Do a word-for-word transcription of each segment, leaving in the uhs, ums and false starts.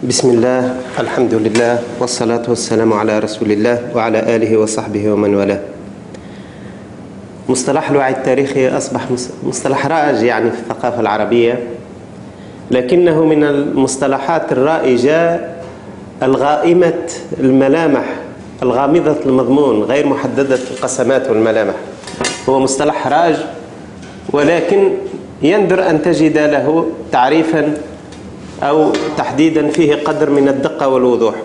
بسم الله، الحمد لله، والصلاة والسلام على رسول الله وعلى آله وصحبه ومن والاه. مصطلح الوعي التاريخي أصبح مصطلح رائج يعني في الثقافة العربية، لكنه من المصطلحات الرائجة الغائمة الملامح، الغامضة المضمون، غير محددة القسمات والملامح. هو مصطلح رائج، ولكن يندر أن تجد له تعريفا أو تحديدا فيه قدر من الدقة والوضوح.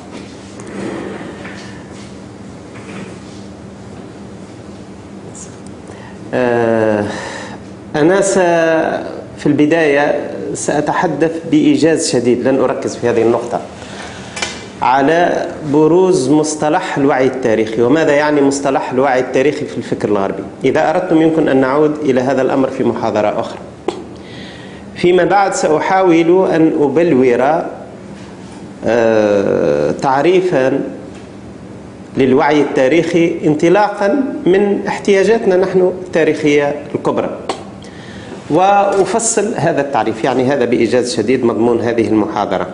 أنا في البداية سأتحدث بإيجاز شديد، لن أركز في هذه النقطة، على بروز مصطلح الوعي التاريخي، وماذا يعني مصطلح الوعي التاريخي في الفكر الغربي. إذا أردتم يمكن أن نعود إلى هذا الأمر في محاضرة أخرى. فيما بعد سأحاول أن أبلور تعريفا للوعي التاريخي انطلاقا من احتياجاتنا نحن التاريخية الكبرى، وأفصل هذا التعريف، يعني هذا بإيجاز شديد مضمون هذه المحاضرة.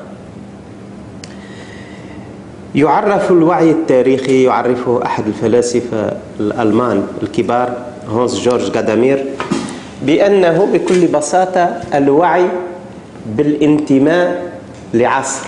يعرف الوعي التاريخي، يعرفه أحد الفلاسفة الألمان الكبار هونس جورج غادامير، بأنه بكل بساطة الوعي بالانتماء لعصر،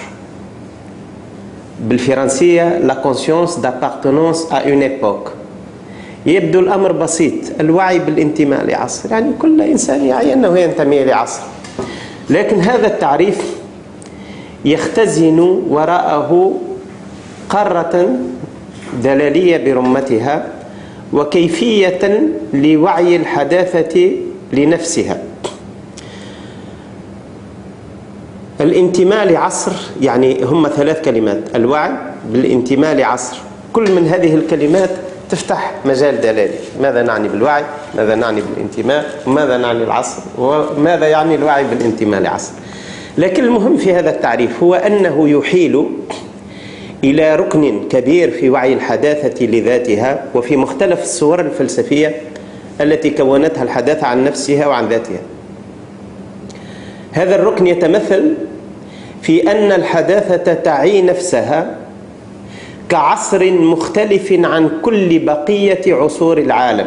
بالفرنسية la conscience d'appartenance à une époque. يبدو الأمر بسيط، الوعي بالانتماء لعصر، يعني كل إنسان يعي أنه ينتمي لعصر، لكن هذا التعريف يختزن وراءه قارة دلالية برمتها وكيفية لوعي الحداثة لنفسها. الانتماء لعصر يعني هم ثلاث كلمات: الوعي بالانتماء لعصر. كل من هذه الكلمات تفتح مجال دلالي. ماذا نعني بالوعي؟ ماذا نعني بالانتماء؟ وماذا نعني العصر؟ وماذا يعني الوعي بالانتماء لعصر؟ لكن المهم في هذا التعريف هو أنه يحيل إلى ركن كبير في وعي الحداثة لذاتها وفي مختلف الصور الفلسفية التي كونتها الحداثة عن نفسها وعن ذاتها. هذا الركن يتمثل في أن الحداثة تعي نفسها كعصر مختلف عن كل بقية عصور العالم.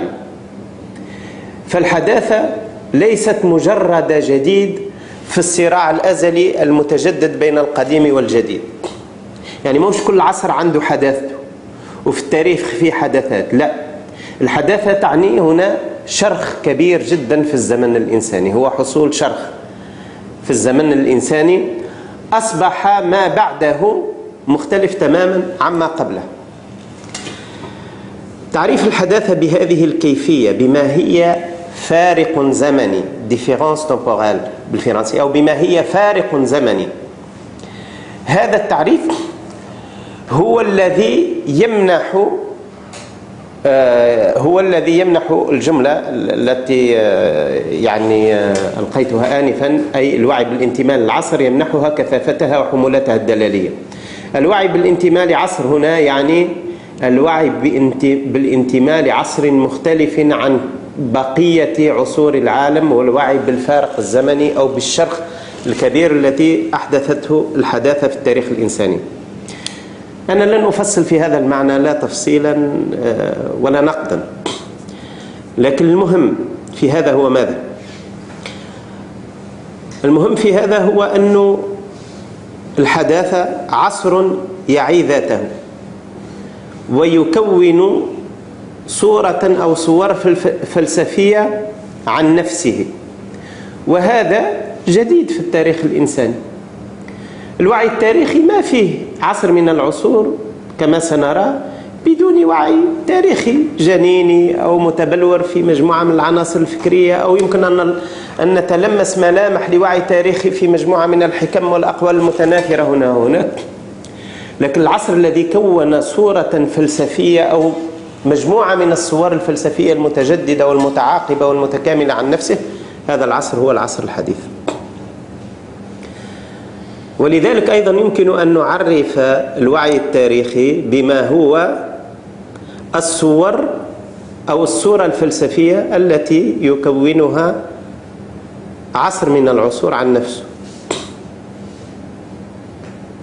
فالحداثة ليست مجرد جديد في الصراع الأزلي المتجدد بين القديم والجديد، يعني مش كل عصر عنده حداثته وفي التاريخ في حداثات، لا، الحداثة تعني هنا شرخ كبير جدا في الزمن الإنساني، هو حصول شرخ في الزمن الإنساني أصبح ما بعده مختلف تماما عما قبله. تعريف الحداثة بهذه الكيفية، بما هي فارق زمني différence temporelle بالفرنسية، أو بما هي فارق زمني، هذا التعريف هو الذي يمنح هو الذي يمنح الجملة التي يعني ألقيتها آنفا، أي الوعي بالانتماء للعصر، يمنحها كثافتها وحمولتها الدلالية. الوعي بالانتماء لعصر هنا يعني الوعي بالانتماء لعصر مختلف عن بقية عصور العالم، والوعي بالفارق الزمني أو بالشرخ الكبير التي أحدثته الحداثة في التاريخ الإنساني. أنا لن أفصل في هذا المعنى لا تفصيلا ولا نقدا، لكن المهم في هذا هو ماذا؟ المهم في هذا هو أن الحداثة عصر يعي ذاته ويكون صورة أو صور فلسفية عن نفسه، وهذا جديد في التاريخ الإنساني. الوعي التاريخي ما فيه عصر من العصور كما سنرى بدون وعي تاريخي جنيني أو متبلور في مجموعة من العناصر الفكرية، أو يمكن أن نتلمس ملامح لوعي تاريخي في مجموعة من الحكم والأقوال المتناثرة هنا وهناك. لكن العصر الذي كون صورة فلسفية أو مجموعة من الصور الفلسفية المتجددة والمتعاقبة والمتكاملة عن نفسه، هذا العصر هو العصر الحديث. ولذلك أيضا يمكن أن نعرف الوعي التاريخي بما هو الصور أو الصورة الفلسفية التي يكونها عصر من العصور عن نفسه.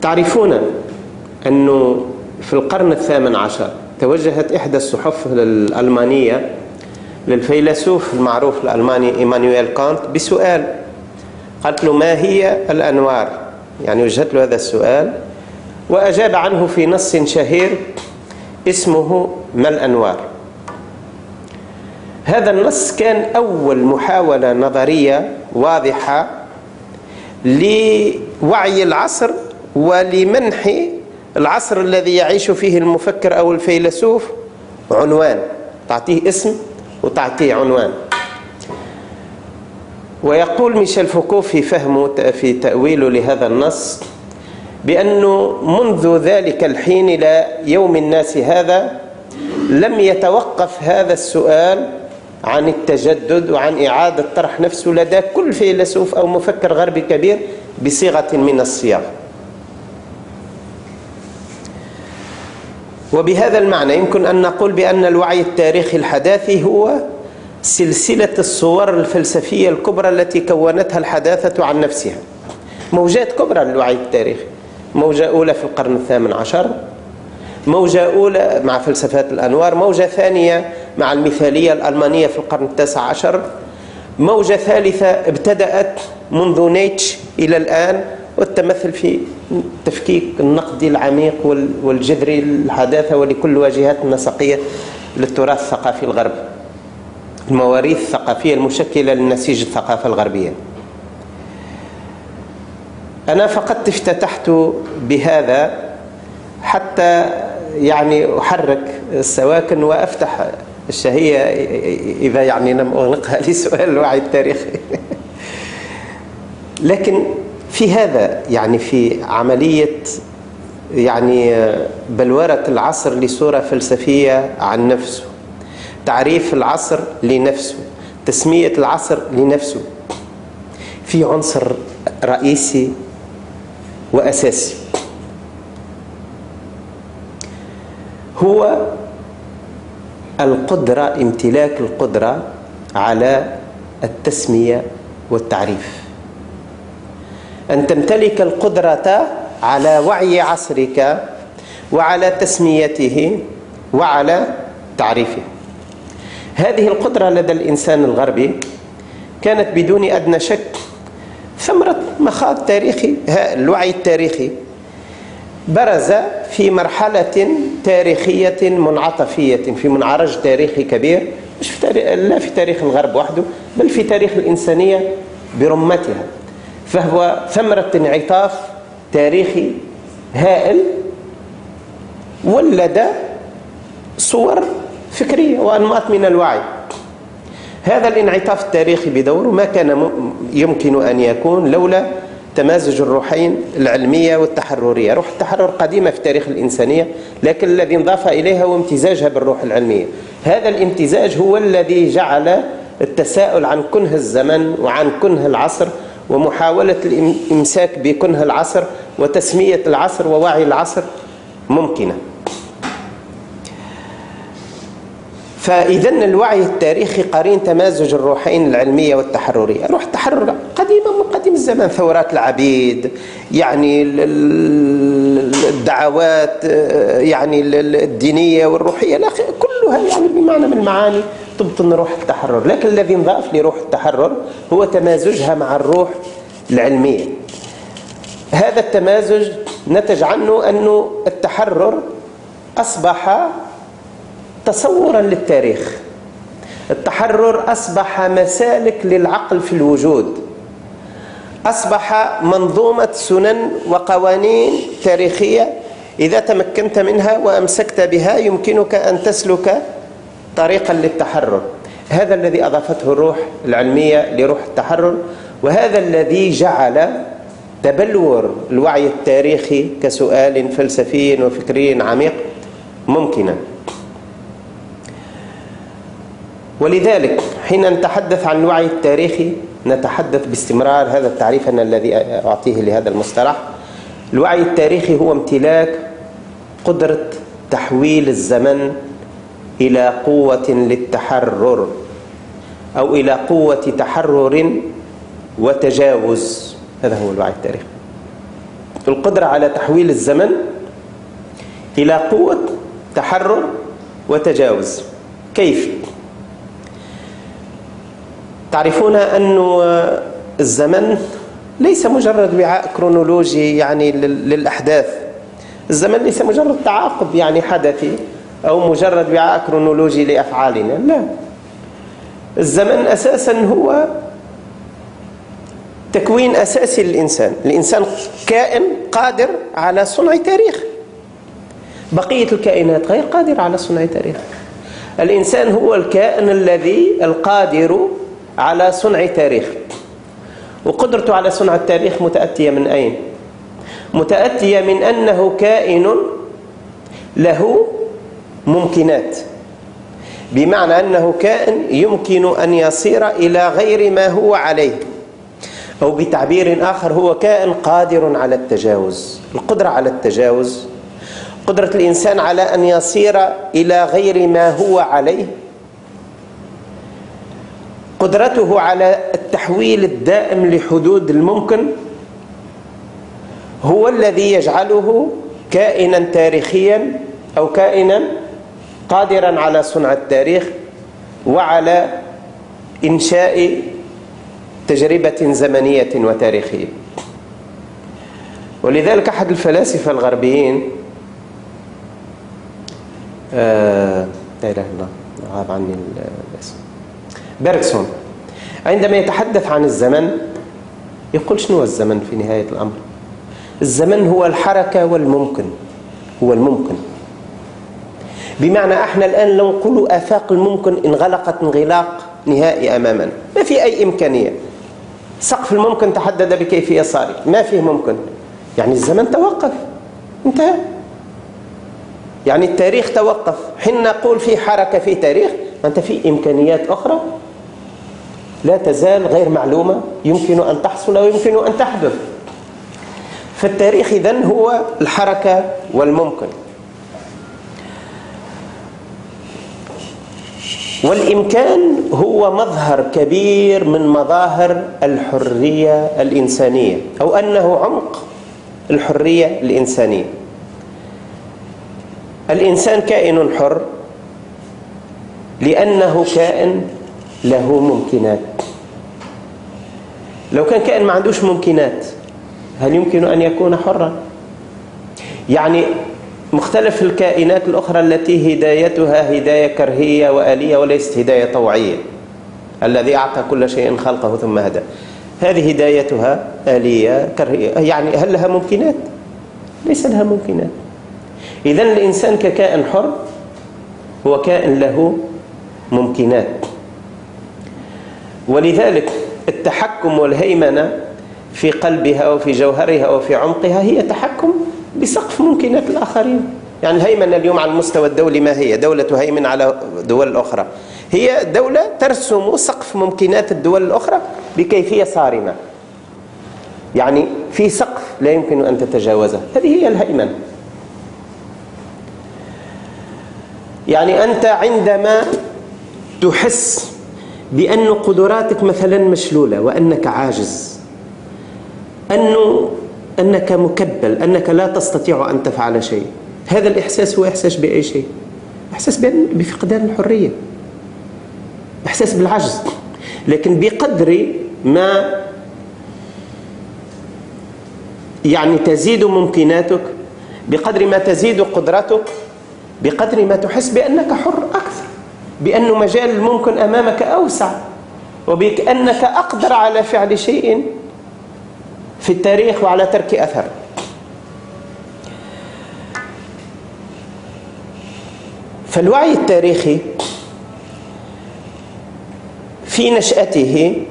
تعرفون أنه في القرن الثامن عشر توجهت إحدى الصحف الألمانية للفيلسوف المعروف الألماني إيمانويل كانت بسؤال، قالت له: ما هي الأنوار؟ يعني وجهت له هذا السؤال، وأجاب عنه في نص شهير اسمه ما الأنوار. هذا النص كان أول محاولة نظرية واضحة لوعي العصر ولمنح العصر الذي يعيش فيه المفكر أو الفيلسوف عنوان، تعطيه اسم وتعطيه عنوان. ويقول ميشيل فوكو في فهمه في تأويله لهذا النص بأنه منذ ذلك الحين إلى يوم الناس هذا لم يتوقف هذا السؤال عن التجدد وعن إعادة طرح نفسه لدى كل فيلسوف أو مفكر غربي كبير بصيغة من الصياغ. وبهذا المعنى يمكن أن نقول بأن الوعي التاريخي الحداثي هو سلسلة الصور الفلسفية الكبرى التي كونتها الحداثة عن نفسها. موجات كبرى للوعي التاريخي: موجة أولى في القرن الثامن عشر، موجة أولى مع فلسفات الأنوار، موجة ثانية مع المثالية الألمانية في القرن التاسع عشر، موجة ثالثة ابتدأت منذ نيتشه إلى الآن والتمثل في التفكيك النقدي العميق والجذري للحداثة ولكل واجهات النسقية للتراث الثقافي الغربي، المواريث الثقافية المشكلة للنسيج الثقافة الغربية. أنا فقط افتتحت بهذا حتى يعني أحرك السواكن وأفتح الشهية إذا يعني لم أغلقها لسؤال الوعي التاريخي. لكن في هذا يعني في عملية يعني بلورة العصر لصورة فلسفية عن نفسه، تعريف العصر لنفسه، تسمية العصر لنفسه، في عنصر رئيسي وأساسي هو القدرة، امتلاك القدرة على التسمية والتعريف، أن تمتلك القدرة على وعي عصرك وعلى تسميته وعلى تعريفه. هذه القدرة لدى الإنسان الغربي كانت بدون أدنى شك ثمرة مخاض تاريخي. الوعي التاريخي برز في مرحلة تاريخية منعطفية، في منعرج تاريخي كبير، مش في تاريخ لا في تاريخ الغرب وحده بل في تاريخ الإنسانية برمتها. فهو ثمرة انعطاف تاريخي هائل ولد صور فكرية وأنماط من الوعي. هذا الانعطاف التاريخي بدوره ما كان يمكن أن يكون لولا تمازج الروحين العلمية والتحررية. روح التحرر قديمة في تاريخ الإنسانية، لكن الذي انضاف إليها هو امتزاجها بالروح العلمية. هذا الامتزاج هو الذي جعل التساؤل عن كنه الزمن وعن كنه العصر ومحاولة الإمساك بكنه العصر وتسمية العصر ووعي العصر ممكنة. فإذا الوعي التاريخي قرين تمازج الروحين العلمية والتحررية. روح التحرر قديمة من قديم الزمان، ثورات العبيد، يعني الدعوات يعني الدينية والروحية كلها يعني بمعنى من المعاني تبطن روح التحرر. لكن الذي انضاف لروح التحرر هو تمازجها مع الروح العلمية. هذا التمازج نتج عنه أن التحرر أصبح تصورا للتاريخ، التحرر أصبح مسالك للعقل في الوجود، أصبح منظومة سنن وقوانين تاريخية إذا تمكنت منها وأمسكت بها يمكنك أن تسلك طريقا للتحرر. هذا الذي أضافته الروح العلمية لروح التحرر، وهذا الذي جعل تبلور الوعي التاريخي كسؤال فلسفي وفكري عميق ممكنا. ولذلك حين نتحدث عن الوعي التاريخي نتحدث باستمرار، هذا التعريف أنا الذي أعطيه لهذا المصطلح. الوعي التاريخي هو امتلاك قدرة تحويل الزمن إلى قوة للتحرر أو إلى قوة تحرر وتجاوز. هذا هو الوعي التاريخي. القدرة على تحويل الزمن إلى قوة تحرر وتجاوز. كيف؟ تعرفون أن الزمن ليس مجرد وعاء كرونولوجي يعني للأحداث. الزمن ليس مجرد تعاقب يعني حدثي أو مجرد وعاء كرونولوجي لأفعالنا، لا. الزمن أساسا هو تكوين أساسي للإنسان. الإنسان كائن قادر على صنع تاريخ، بقية الكائنات غير قادرة على صنع تاريخ. الإنسان هو الكائن الذي القادر على صنع تاريخ، وقدرته على صنع التاريخ متأتية من أين؟ متأتية من أنه كائن له ممكنات، بمعنى أنه كائن يمكن أن يصير إلى غير ما هو عليه، أو بتعبير آخر هو كائن قادر على التجاوز. القدرة على التجاوز، قدرة الإنسان على أن يصير إلى غير ما هو عليه، قدرته على التحويل الدائم لحدود الممكن، هو الذي يجعله كائنا تاريخيا أو كائنا قادرا على صنع التاريخ وعلى إنشاء تجربة زمنية وتاريخية. ولذلك أحد الفلاسفة الغربيين آه لا إله إلا الله غاب عني الاسم، بيرغسون، عندما يتحدث عن الزمن يقول شنو الزمن في نهاية الأمر؟ الزمن هو الحركة والممكن، هو الممكن. بمعنى احنا الآن لو نقول آفاق الممكن انغلقت انغلاق نهائي أمامنا، ما في أي إمكانية. سقف الممكن تحدد بكيفية صارت، ما فيه ممكن، يعني الزمن توقف، انتهى. يعني التاريخ توقف. حين نقول في حركة في تاريخ، أنت في إمكانيات أخرى لا تزال غير معلومة، يمكن أن تحصل ويمكن أن تحدث. فالتاريخ إذن هو الحركة والممكن. والإمكان هو مظهر كبير من مظاهر الحرية الإنسانية، أو أنه عمق الحرية الإنسانية. الإنسان كائن حر لأنه كائن له ممكنات. لو كان كائن ما عندوش ممكنات، هل يمكن أن يكون حرا؟ يعني مختلف الكائنات الأخرى التي هدايتها هداية كرهية وآلية وليست هداية طوعية. الذي أعطى كل شيء خلقه ثم هدى، هذه هدايتها آلية كرهية. يعني هل لها ممكنات؟ ليس لها ممكنات. إذن الإنسان ككائن حر هو كائن له ممكنات. ولذلك التحكم والهيمنة في قلبها وفي جوهرها وفي عمقها هي تحكم بسقف ممكنات الآخرين. يعني الهيمنة اليوم على المستوى الدولي ما هي؟ دولة تهيمن على دول الأخرى، هي دولة ترسم سقف ممكنات الدول الأخرى بكيفية صارمة، يعني في سقف لا يمكن أن تتجاوزه. هذه هي الهيمنة. يعني أنت عندما تحس بأن قدراتك مثلا مشلولة وأنك عاجز، أنه أنك مكبل، أنك لا تستطيع أن تفعل شيء، هذا الإحساس هو إحساس بأي شيء؟ إحساس بفقدان الحرية، إحساس بالعجز. لكن بقدر ما يعني تزيد ممكناتك، بقدر ما تزيد قدرتك، بقدر ما تحس بأنك حر أكثر، بأن مجال الممكن أمامك أوسع، وبأنك أقدر على فعل شيء في التاريخ وعلى ترك أثر. فالوعي التاريخي في نشأته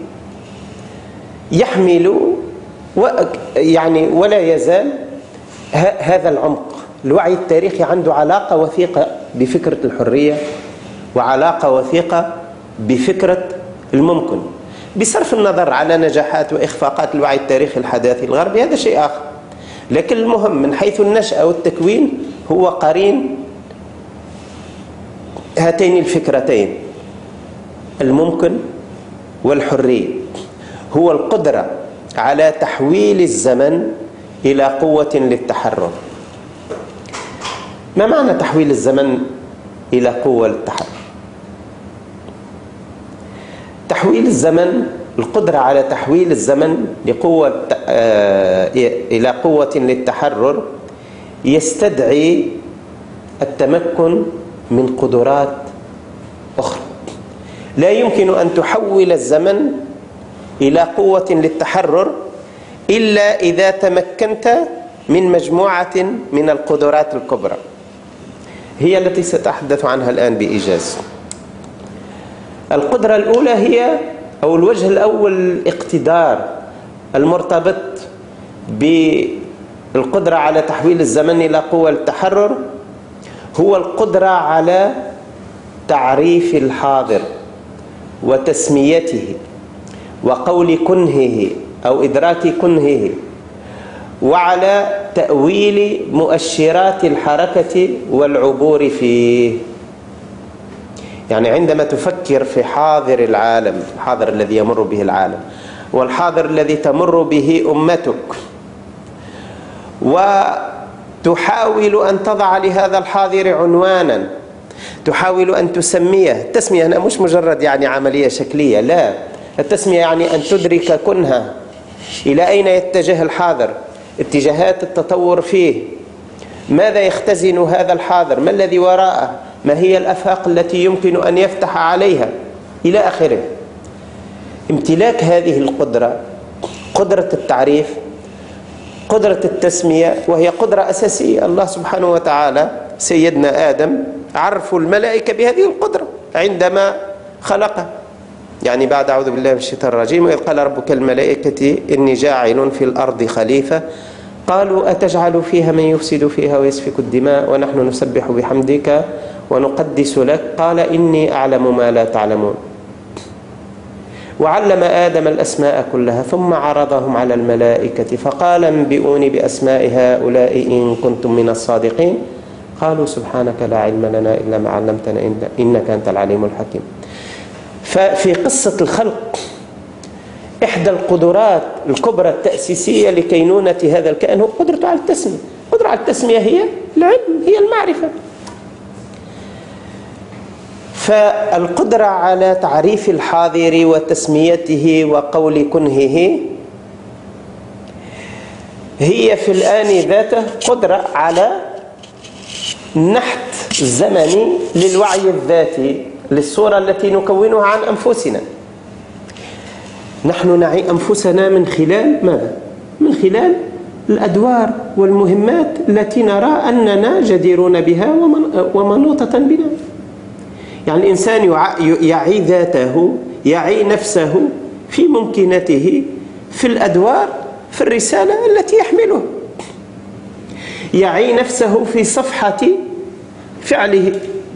يحمل يعني ولا يزال هذا العمق. الوعي التاريخي عنده علاقة وثيقة بفكرة الحرية، وعلاقة وثيقة بفكرة الممكن، بصرف النظر على نجاحات وإخفاقات الوعي التاريخي الحداثي الغربي، هذا شيء آخر. لكن المهم من حيث النشأة والتكوين هو قرين هاتين الفكرتين، الممكن والحرية. هو القدرة على تحويل الزمن إلى قوة للتحرر. ما معنى تحويل الزمن إلى قوة للتحرر؟ تحويل الزمن، القدرة على تحويل الزمن لقوة إلى قوة للتحرر يستدعي التمكن من قدرات أخرى. لا يمكن أن تحول الزمن إلى قوة للتحرر إلا إذا تمكنت من مجموعة من القدرات الكبرى، هي التي سأتحدث عنها الآن بإيجاز. القدرة الأولى هي أو الوجه الأول الاقتدار المرتبط بالقدرة على تحويل الزمن إلى قوة للتحرر، هو القدرة على تعريف الحاضر وتسميته وقول كنهه أو إدراك كنهه، وعلى تأويل مؤشرات الحركة والعبور فيه. يعني عندما تفكر في حاضر العالم، الحاضر الذي يمر به العالم والحاضر الذي تمر به أمتك، وتحاول أن تضع لهذا الحاضر عنوانا، تحاول أن تسميه. التسمية هنا مش مجرد يعني عملية شكلية، لا، التسمية يعني أن تدرك كنها، إلى أين يتجه الحاضر، اتجاهات التطور فيه، ماذا يختزن هذا الحاضر، ما الذي وراءه، ما هي الآفاق التي يمكن أن يفتح عليها إلى آخره. امتلاك هذه القدرة، قدرة التعريف، قدرة التسمية، وهي قدرة أساسية. الله سبحانه وتعالى سيدنا آدم عرفوا الملائكة بهذه القدرة عندما خلقه، يعني بعد أعوذ بالله من الشيطان الرجيم: وإذ قال ربك الملائكة إني جاعل في الأرض خليفة قالوا أتجعل فيها من يفسد فيها ويسفك الدماء ونحن نسبح بحمدك ونقدس لك قال إني أعلم ما لا تعلمون. وعلم آدم الأسماء كلها ثم عرضهم على الملائكة فقال انبئوني بأسماء هؤلاء إن كنتم من الصادقين قالوا سبحانك لا علم لنا إلا ما علمتنا إنك أنت العليم الحكيم. ففي قصة الخلق إحدى القدرات الكبرى التأسيسية لكينونة هذا الكائن هو قدرته على التسمية. قدرة على التسمية هي العلم، هي المعرفة. فالقدرة على تعريف الحاضر وتسميته وقول كنهه هي في الآن ذاته قدرة على نحت الزمني للوعي الذاتي، للصورة التي نكونها عن أنفسنا. نحن نعي أنفسنا من خلال ماذا؟ من خلال الأدوار والمهمات التي نرى أننا جديرون بها ومنوطة بنا. يعني الإنسان يعي ذاته، يعي نفسه في ممكنته، في الأدوار، في الرسالة التي يحملها، يعي نفسه في صفحة فعله.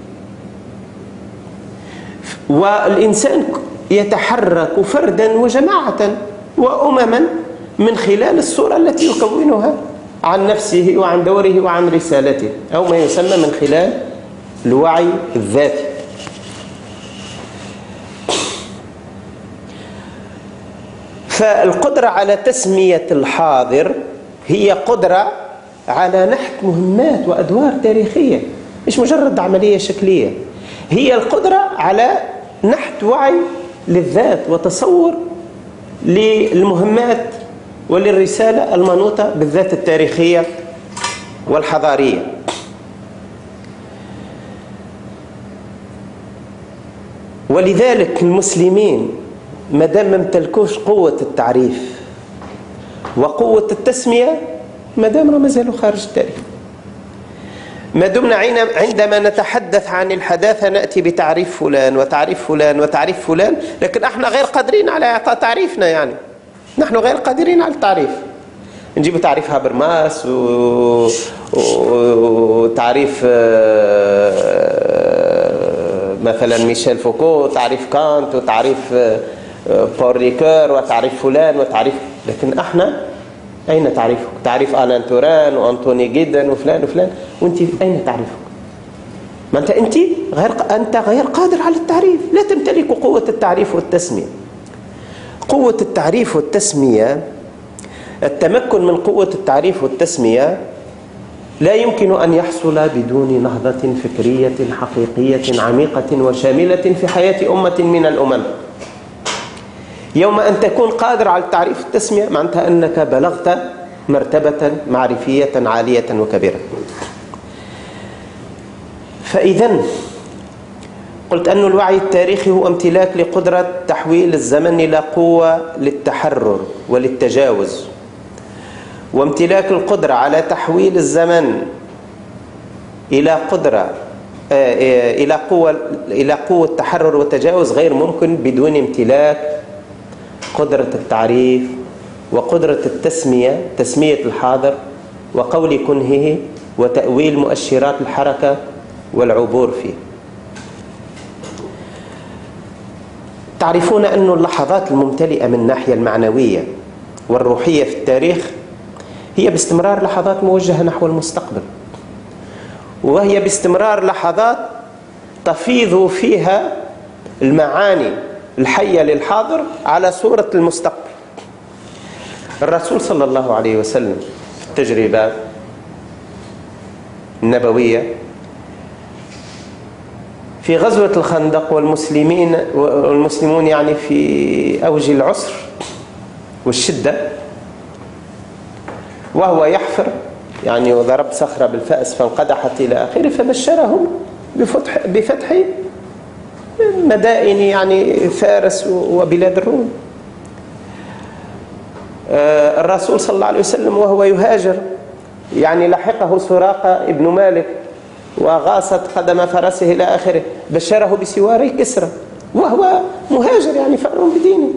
والإنسان يتحرك فردا وجماعة وأمما من خلال الصورة التي يكونها عن نفسه وعن دوره وعن رسالته، أو ما يسمى من خلال الوعي الذاتي. فالقدرة على تسمية الحاضر هي قدرة على نحت مهمات وأدوار تاريخية، مش مجرد عملية شكلية. هي القدرة على نحت وعي للذات وتصور للمهمات وللرسالة المنوطة بالذات التاريخية والحضارية. ولذلك المسلمين ما دام ما امتلكوش قوة التعريف وقوة التسمية، ما دام ما زالوا خارج التاريخ. ما دمنا عندما نتحدث عن الحداثة نأتي بتعريف فلان وتعريف فلان وتعريف فلان، لكن احنا غير قادرين على إعطاء تعريفنا. يعني نحن غير قادرين على التعريف. نجيب تعريف هابرماس و... وتعريف مثلا ميشيل فوكو، تعريف كانت، وتعريف بول ريكور، وتعريف فلان وتعريف، لكن احنا أين تعريفك؟ تعريف آلان توران وأنطوني جيدن وفلان وفلان، وأنت أين تعريفك؟ ما أنت أنت غير أنت غير قادر على التعريف، لا تمتلك قوة التعريف والتسمية. قوة التعريف والتسمية التمكن من قوة التعريف والتسمية لا يمكن أن يحصل بدون نهضة فكرية حقيقية عميقة وشاملة في حياة أمة من الأمم. يوم أن تكون قادر على التعريف والتسمية معناتها أنك بلغت مرتبة معرفية عالية وكبيرة. فإذا قلت أن الوعي التاريخي هو امتلاك لقدرة تحويل الزمن إلى قوة للتحرر وللتجاوز، وامتلاك القدرة على تحويل الزمن إلى قدرة إلى قوة إلى قوة تحرر وتجاوز غير ممكن بدون امتلاك قدرة التعريف وقدرة التسمية، تسمية الحاضر وقول كنهه وتأويل مؤشرات الحركة والعبور فيه. تعرفون أن اللحظات الممتلئة من الناحية المعنوية والروحية في التاريخ هي باستمرار لحظات موجهة نحو المستقبل، وهي باستمرار لحظات تفيض فيها المعاني الحية للحاضر على صورة المستقبل. الرسول صلى الله عليه وسلم التجربة النبوية في غزوة الخندق والمسلمين والمسلمون يعني في أوج العسر والشدة، وهو يحفر يعني وضرب صخرة بالفأس فانقدحت إلى آخره، فبشرهم بفتح, بفتح مدائن يعني فارس وبلاد الروم. الرسول صلى الله عليه وسلم وهو يهاجر يعني لحقه سراقة ابن مالك وغاصت قدم فرسه إلى آخره، بشره بسواري كسرى وهو مهاجر يعني فأر بدينه.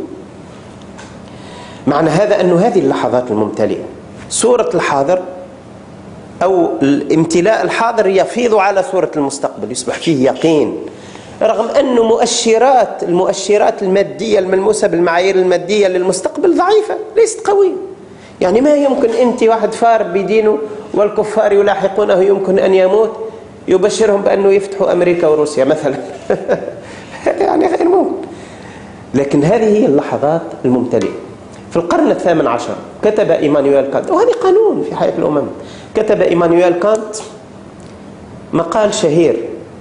معنى هذا أن هذه اللحظات الممتلئة صورة الحاضر أو الامتلاء الحاضر يفيض على صورة المستقبل، يصبح فيه يقين، رغم أن مؤشرات المؤشرات المادية الملموسة بالمعايير المادية للمستقبل ضعيفة ليست قوية. يعني ما يمكن أنت واحد فار بدينه والكفار يلاحقونه يمكن أن يموت يبشرهم بأنه يفتحوا أمريكا وروسيا مثلا يعني غير ممكن. لكن هذه هي اللحظات الممتلئة. في القرن الثامن عشر كتب إيمانويل كانت، وهذه قانون في حياة الأمم، كتب إيمانويل كانت مقال شهير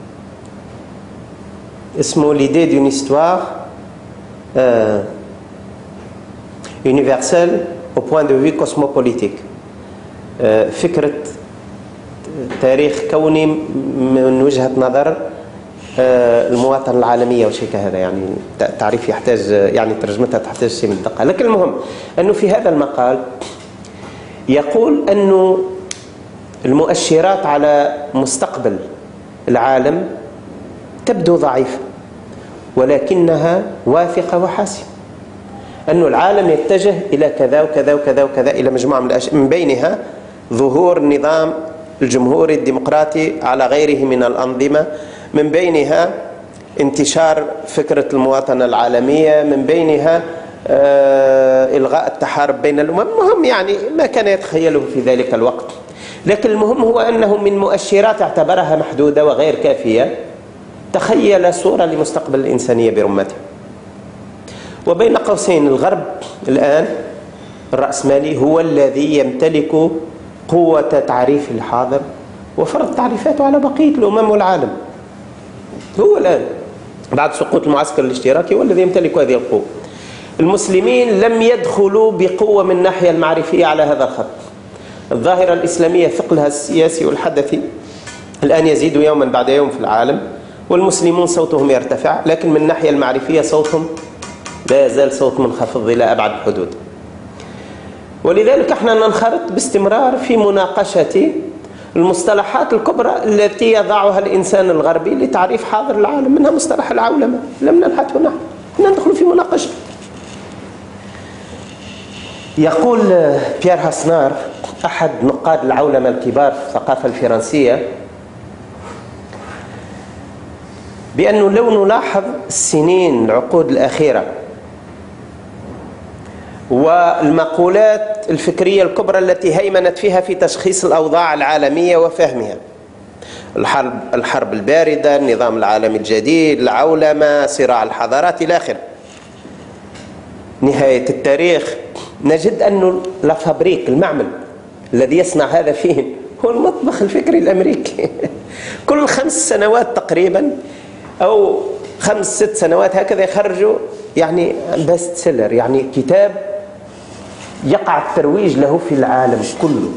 اسمه l'idée d'une histoire euh, universelle au point de vue cosmopolitique. euh, فكرة تاريخ كوني من وجهة نظر المواطن العالمية وشيء كهذا، يعني تعريف يحتاج يعني ترجمتها تحتاج شيء من الدقة. لكن المهم أنه في هذا المقال يقول أنه المؤشرات على مستقبل العالم تبدو ضعيفة ولكنها واثقة وحاسمة، أن العالم يتجه إلى كذا وكذا وكذا وكذا، إلى مجموعة من الأشياء من بينها ظهور النظام الجمهوري الديمقراطي على غيره من الأنظمة، من بينها انتشار فكرة المواطنة العالمية، من بينها آه إلغاء التحارب بين الأمم. المهم يعني ما كان يتخيله في ذلك الوقت. لكن المهم هو أنه من مؤشرات اعتبرها محدودة وغير كافية تخيل صورة لمستقبل الإنسانية برمته. وبين قوسين الغرب الآن الرأسمالي هو الذي يمتلك قوة تعريف الحاضر وفرض تعريفاته على بقية الأمم والعالم. هو الآن بعد سقوط المعسكر الاشتراكي هو الذي يمتلك هذه القوة. المسلمين لم يدخلوا بقوة من الناحية المعرفية على هذا الخط. الظاهرة الإسلامية ثقلها السياسي والحدثي الآن يزيد يوما بعد يوم في العالم، والمسلمون صوتهم يرتفع، لكن من الناحية المعرفية صوتهم لا يزال صوت منخفض إلى أبعد الحدود. ولذلك احنا ننخرط باستمرار في مناقشة المصطلحات الكبرى التي يضعها الإنسان الغربي لتعريف حاضر العالم، منها مصطلح العولمة لم نبحثه نحن، احنا ندخل في مناقشة. يقول بيير هاسنار أحد نقاد العولمة الكبار في الثقافة الفرنسية بأنه لو نلاحظ السنين العقود الأخيرة والمقولات الفكرية الكبرى التي هيمنت فيها في تشخيص الأوضاع العالمية وفهمها، الحرب, الحرب الباردة، النظام العالمي الجديد، العولمة، صراع الحضارات إلى آخره، نهاية التاريخ، نجد أن لا فابريك المعمل الذي يصنع هذا فيه هو المطبخ الفكري الأمريكي. كل خمس سنوات تقريبا أو خمس ست سنوات هكذا يخرجوا يعني بيست سيلر، يعني كتاب يقع الترويج له في العالم كله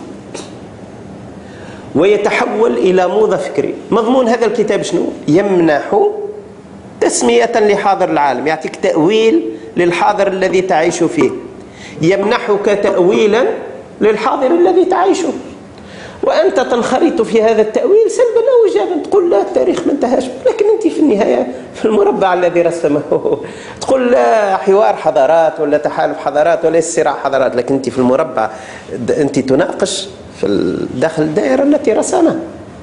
ويتحول إلى موضة فكري. مضمون هذا الكتاب شنو؟ يمنح تسمية لحاضر العالم، يعطيك تأويل للحاضر الذي تعيش فيه، يمنحك تأويلا للحاضر الذي تعيشه، وأنت تنخرط في هذا التأويل سلبا أو إيجابا. تقول لا التاريخ ما انتهاش، لكن أنت في النهاية في المربع الذي رسمه تقول لا حوار حضارات ولا تحالف حضارات ولا صراع حضارات، لكن أنت في المربع أنت تناقش في داخل الدائرة التي رسمها.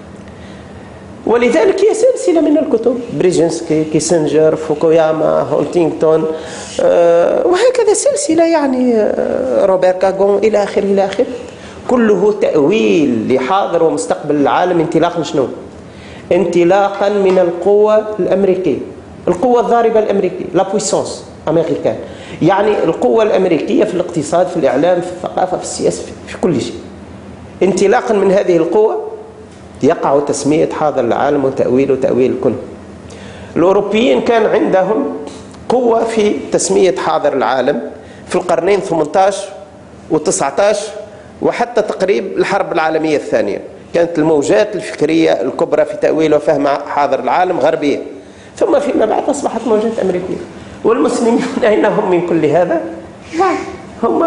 ولذلك هي سلسلة من الكتب، بريجنسكي، كيسنجر، فوكوياما، هونتينغتون، أه وهكذا سلسلة يعني أه روبير كاغون إلى آخره إلى آخره، كله تأويل لحاضر ومستقبل العالم انطلاقا شنو؟ انطلاقا من القوة الأمريكية، القوة الضاربة الأمريكية، لا بويسانس أمريكان، يعني القوة الأمريكية في الاقتصاد، في الإعلام، في الثقافة، في السياسة، في كل شيء. انطلاقا من هذه القوة يقع تسمية حاضر العالم وتأويل وتأويل الكل. الأوروبيين كان عندهم قوة في تسمية حاضر العالم في القرنين ثمانية عشر وتسعة عشر وحتى تقريب الحرب العالمية الثانية، كانت الموجات الفكرية الكبرى في تأويل وفهم حاضر العالم غربية، ثم فيما بعد أصبحت موجات أمريكية. والمسلمين أين هم من كل هذا؟ هم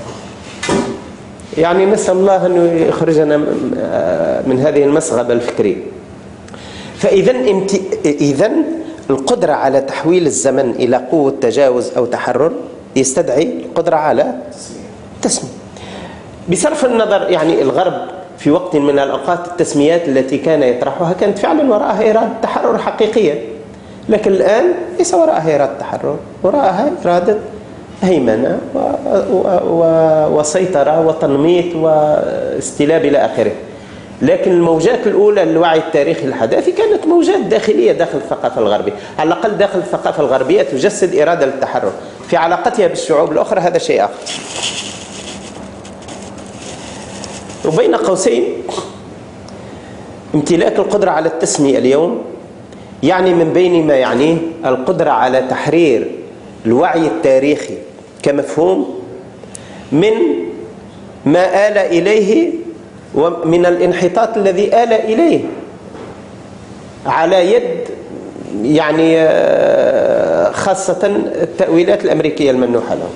يعني نسأل الله أن يخرجنا من هذه المسغبة الفكرية. فإذا إذن القدرة على تحويل الزمن إلى قوة تجاوز أو تحرر يستدعي القدرة على تسمية. بصرف النظر يعني الغرب في وقت من الأوقات التسميات التي كان يطرحها كانت فعلا وراءها إرادة تحرر حقيقية، لكن الآن ليس وراءها إرادة تحرر، وراءها إرادة هيمنة وسيطرة وتنميط واستلاب إلى آخره. لكن الموجات الأولى للوعي التاريخي الحداثي كانت موجات داخلية داخل الثقافة الغربية، على الأقل داخل الثقافة الغربية تجسد إرادة للتحرر. في علاقتها بالشعوب الأخرى هذا شيء آخر. وبين قوسين امتلاك القدرة على التسمية اليوم يعني من بين ما يعنيه القدرة على تحرير الوعي التاريخي كمفهوم من ما آل إليه ومن الانحطاط الذي آل إليه على يد يعني خاصة التأويلات الأمريكية الممنوحة لهم.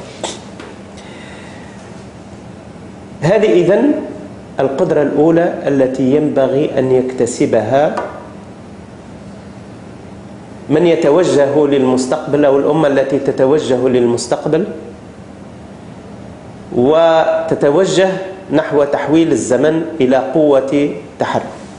هذه إذن القدرة الأولى التي ينبغي أن يكتسبها من يتوجه للمستقبل أو الأمة التي تتوجه للمستقبل وتتوجه نحو تحويل الزمن إلى قوة تحرك.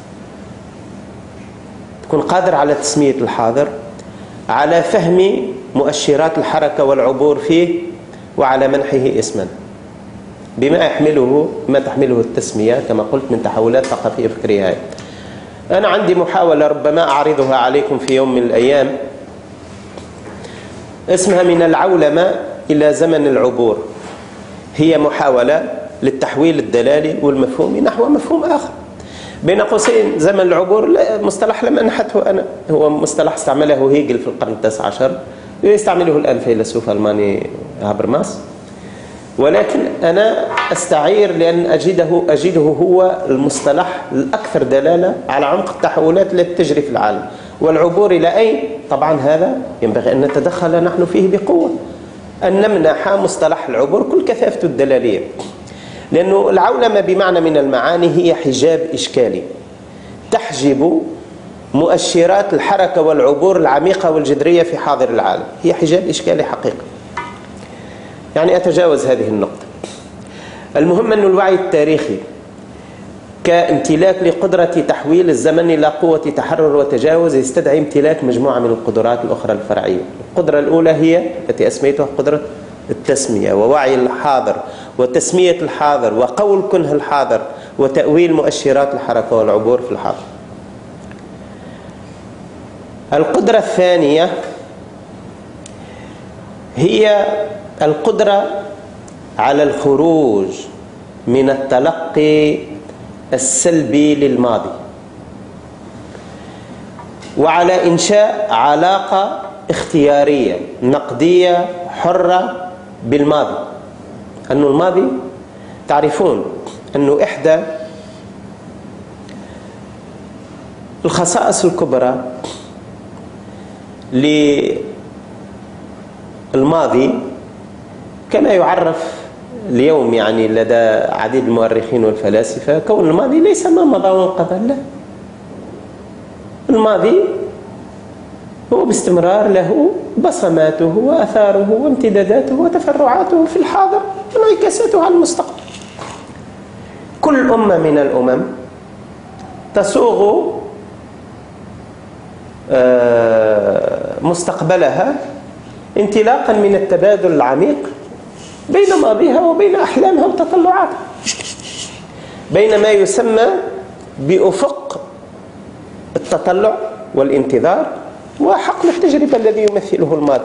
تكون قادر على تسمية الحاضر، على فهم مؤشرات الحركة والعبور فيه، وعلى منحه اسما بما يحمله ما تحمله التسمية كما قلت من تحولات ثقافية فكرية. أنا عندي محاولة ربما أعرضها عليكم في يوم من الأيام اسمها من العولمة إلى زمن العبور. هي محاولة للتحويل الدلالي والمفهومي نحو مفهوم آخر. بين قوسين زمن العبور مصطلح لم أنحته أنا، هو مصطلح استعمله هيجل في القرن التاسع عشر ويستعمله الآن فيلسوف ألماني هابرماس، ولكن أنا أستعير لأن أجده, أجده هو المصطلح الأكثر دلالة على عمق التحولات التي تجري في العالم والعبور إلى أين. طبعا هذا ينبغي أن نتدخل نحن فيه بقوة، أن نمنح مصطلح العبور كل كثافته الدلالية، لأنه العولمة بمعنى من المعاني هي حجاب إشكالي تحجب مؤشرات الحركة والعبور العميقة والجذرية في حاضر العالم، هي حجاب إشكالي حقيقي. يعني أتجاوز هذه النقطة. المهم أن الوعي التاريخي كامتلاك لقدرة تحويل الزمن إلى قوة تحرر وتجاوز يستدعي امتلاك مجموعة من القدرات الأخرى الفرعية. القدرة الأولى هي التي أسميتها قدرة التسمية ووعي الحاضر وتسمية الحاضر وقول كنه الحاضر وتأويل مؤشرات الحركة والعبور في الحاضر. القدرة الثانية هي القدرة على الخروج من التلقي السلبي للماضي، وعلى إنشاء علاقة اختيارية نقدية حرة بالماضي. أن الماضي تعرفون أنه إحدى الخصائص الكبرى للماضي كما يعرف اليوم يعني لدى عديد المؤرخين والفلاسفة، كون الماضي ليس ما مضى وانقضى، لا، الماضي هو باستمرار له بصماته وآثاره وامتداداته وتفرعاته في الحاضر وانعكاساته على المستقبل. كل أمة من الأمم تسوغ مستقبلها انطلاقا من التبادل العميق بين ماضيها وبين أحلامها وتطلعاتها، بين ما يسمى بأفق التطلع والانتظار وحقل التجربة الذي يمثله الماضي.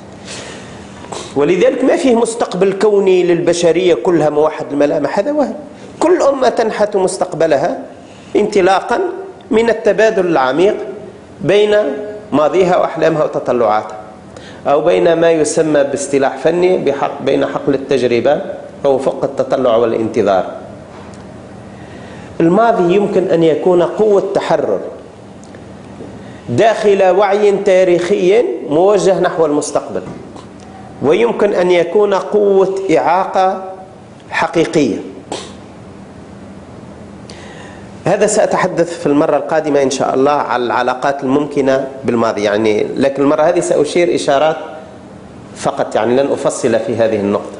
ولذلك ما فيه مستقبل كوني للبشرية كلها موحد الملامح، هذا وهم. كل أمة تنحت مستقبلها انطلاقا من التبادل العميق بين ماضيها وأحلامها وتطلعاتها، أو بين ما يسمى باصطلاح فني بحق بين حقل التجربة أو فوق التطلع والانتظار. الماضي يمكن أن يكون قوة تحرر داخل وعي تاريخي موجه نحو المستقبل، ويمكن أن يكون قوة إعاقة حقيقية. هذا سأتحدث في المرة القادمة إن شاء الله على العلاقات الممكنة بالماضي يعني، لكن المرة هذه سأشير إشارات فقط يعني، لن أفصل في هذه النقطة.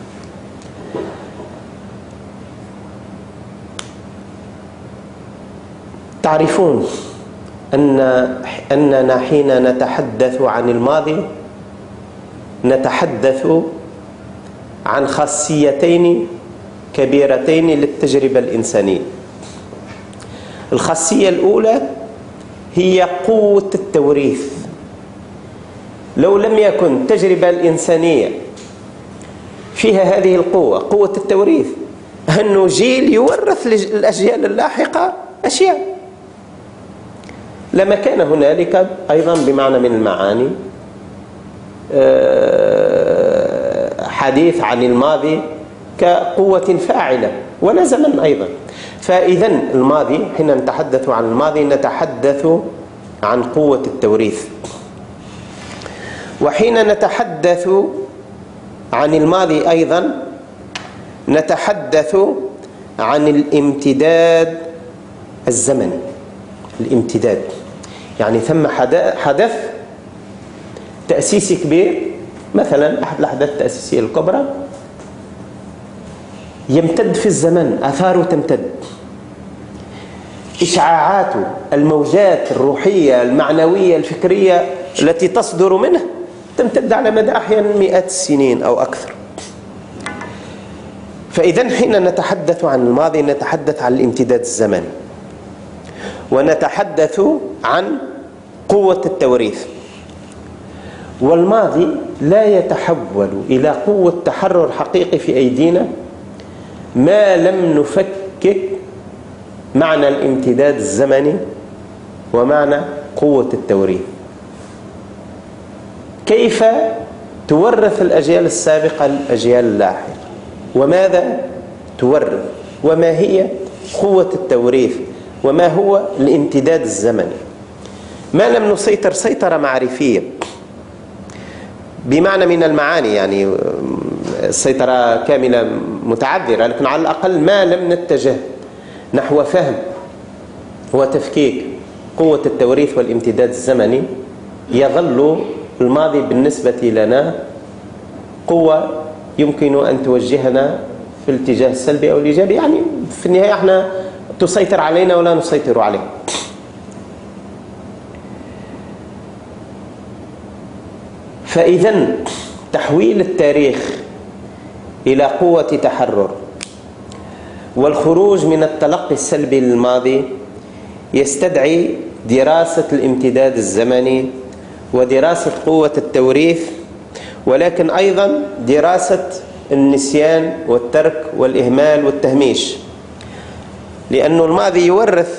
تعرفون أن أننا حين نتحدث عن الماضي نتحدث عن خاصيتين كبيرتين للتجربة الإنسانية. الخاصية الأولى هي قوة التوريث. لو لم يكن التجربة الإنسانية فيها هذه القوة، قوة التوريث، أنه جيل يورث للأجيال اللاحقة أشياء، لما كان هنالك أيضا بمعنى من المعاني حديث عن الماضي كقوة فاعلة ولا زمن أيضا. فإذا الماضي حين نتحدث عن الماضي نتحدث عن قوة التوريث، وحين نتحدث عن الماضي أيضا نتحدث عن الامتداد الزمني. الامتداد يعني ثم حدث تأسيسي كبير، مثلا أحد الأحداث التأسيسية الكبرى يمتد في الزمن، آثاره تمتد، إشعاعاته، الموجات الروحية المعنوية الفكرية التي تصدر منه تمتد على مدى أحيانا مئات السنين أو أكثر. فإذا حين نتحدث عن الماضي نتحدث عن الامتداد الزمني، ونتحدث عن قوة التوريث. والماضي لا يتحول إلى قوة تحرر حقيقي في أيدينا ما لم نفكك معنى الامتداد الزمني ومعنى قوة التوريث. كيف تورث الأجيال السابقة الأجيال اللاحقة، وماذا تورث، وما هي قوة التوريث، وما هو الامتداد الزمني. ما لم نسيطر سيطرة معرفية بمعنى من المعاني، يعني السيطرة كاملة متعذرة، لكن على الأقل ما لم نتجه نحو فهم وتفكيك قوة التوريث والامتداد الزمني، يظل الماضي بالنسبة لنا قوة يمكن أن توجهنا في الاتجاه السلبي أو الإيجابي، يعني في النهاية احنا تسيطر علينا ولا نسيطر عليه. فإذا تحويل التاريخ إلى قوة تحرر والخروج من التلقي السلبي للماضي يستدعي دراسة الامتداد الزمني ودراسة قوة التوريث، ولكن أيضا دراسة النسيان والترك والإهمال والتهميش، لأن الماضي يورث،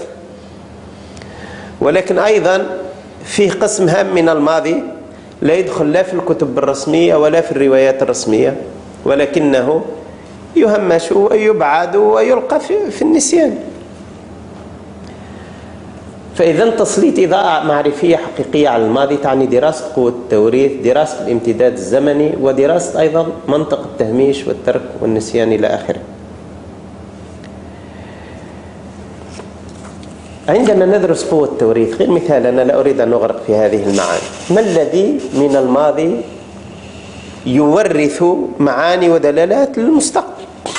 ولكن أيضا فيه قسم هام من الماضي لا يدخل لا في الكتب الرسمية ولا في الروايات الرسمية، ولكنه يهمش ويبعد ويلقى في النسيان. فإذا تسليط إضاءة معرفية حقيقية على الماضي تعني دراسة قوة التوريث، دراسة الامتداد الزمني، ودراسة أيضا منطق التهميش والترك والنسيان إلى آخره. عندما ندرس قوة التوريث، غير مثال، أنا لا أريد أن أغرق في هذه المعاني، ما الذي من الماضي يورث معاني ودلالات للمستقبل؟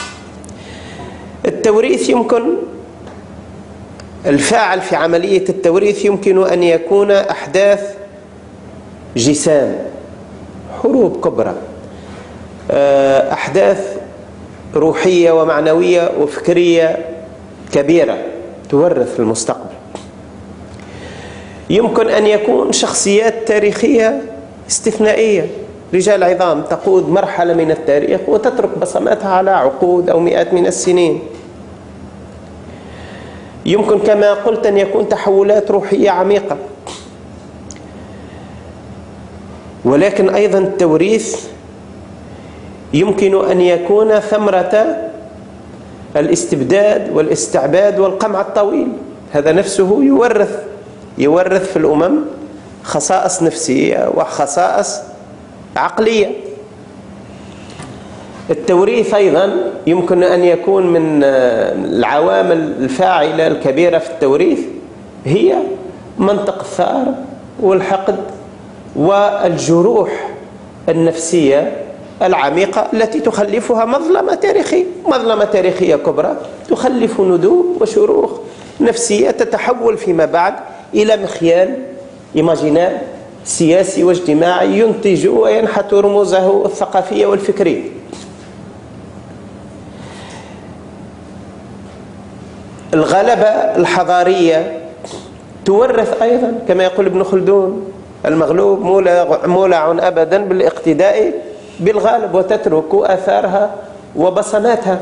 التوريث يمكن الفاعل في عملية التوريث يمكن أن يكون أحداث جسام، حروب كبرى، أحداث روحية ومعنوية وفكرية كبيرة تورث في المستقبل. يمكن أن يكون شخصيات تاريخية استثنائية، رجال عظام تقود مرحلة من التاريخ وتترك بصماتها على عقود أو مئات من السنين. يمكن كما قلت أن يكون تحولات روحية عميقة. ولكن أيضا التوريث يمكن أن يكون ثمرة الاستبداد والاستعباد والقمع الطويل، هذا نفسه يورث يورث في الأمم خصائص نفسية وخصائص عقلية. التوريث أيضا يمكن أن يكون من العوامل الفاعلة الكبيرة في التوريث هي منطق الثأر والحقد والجروح النفسية العميقة التي تخلفها مظلمة تاريخية، مظلمة تاريخية كبرى تخلف ندوب وشروخ نفسية تتحول فيما بعد إلى مخيال إيماجينار سياسي واجتماعي ينتج وينحت رموزه الثقافية والفكرية. الغلبة الحضارية تورث أيضا، كما يقول ابن خلدون: المغلوب مولع أبدا بالاقتداء بالغالب، وتترك آثارها وبصماتها.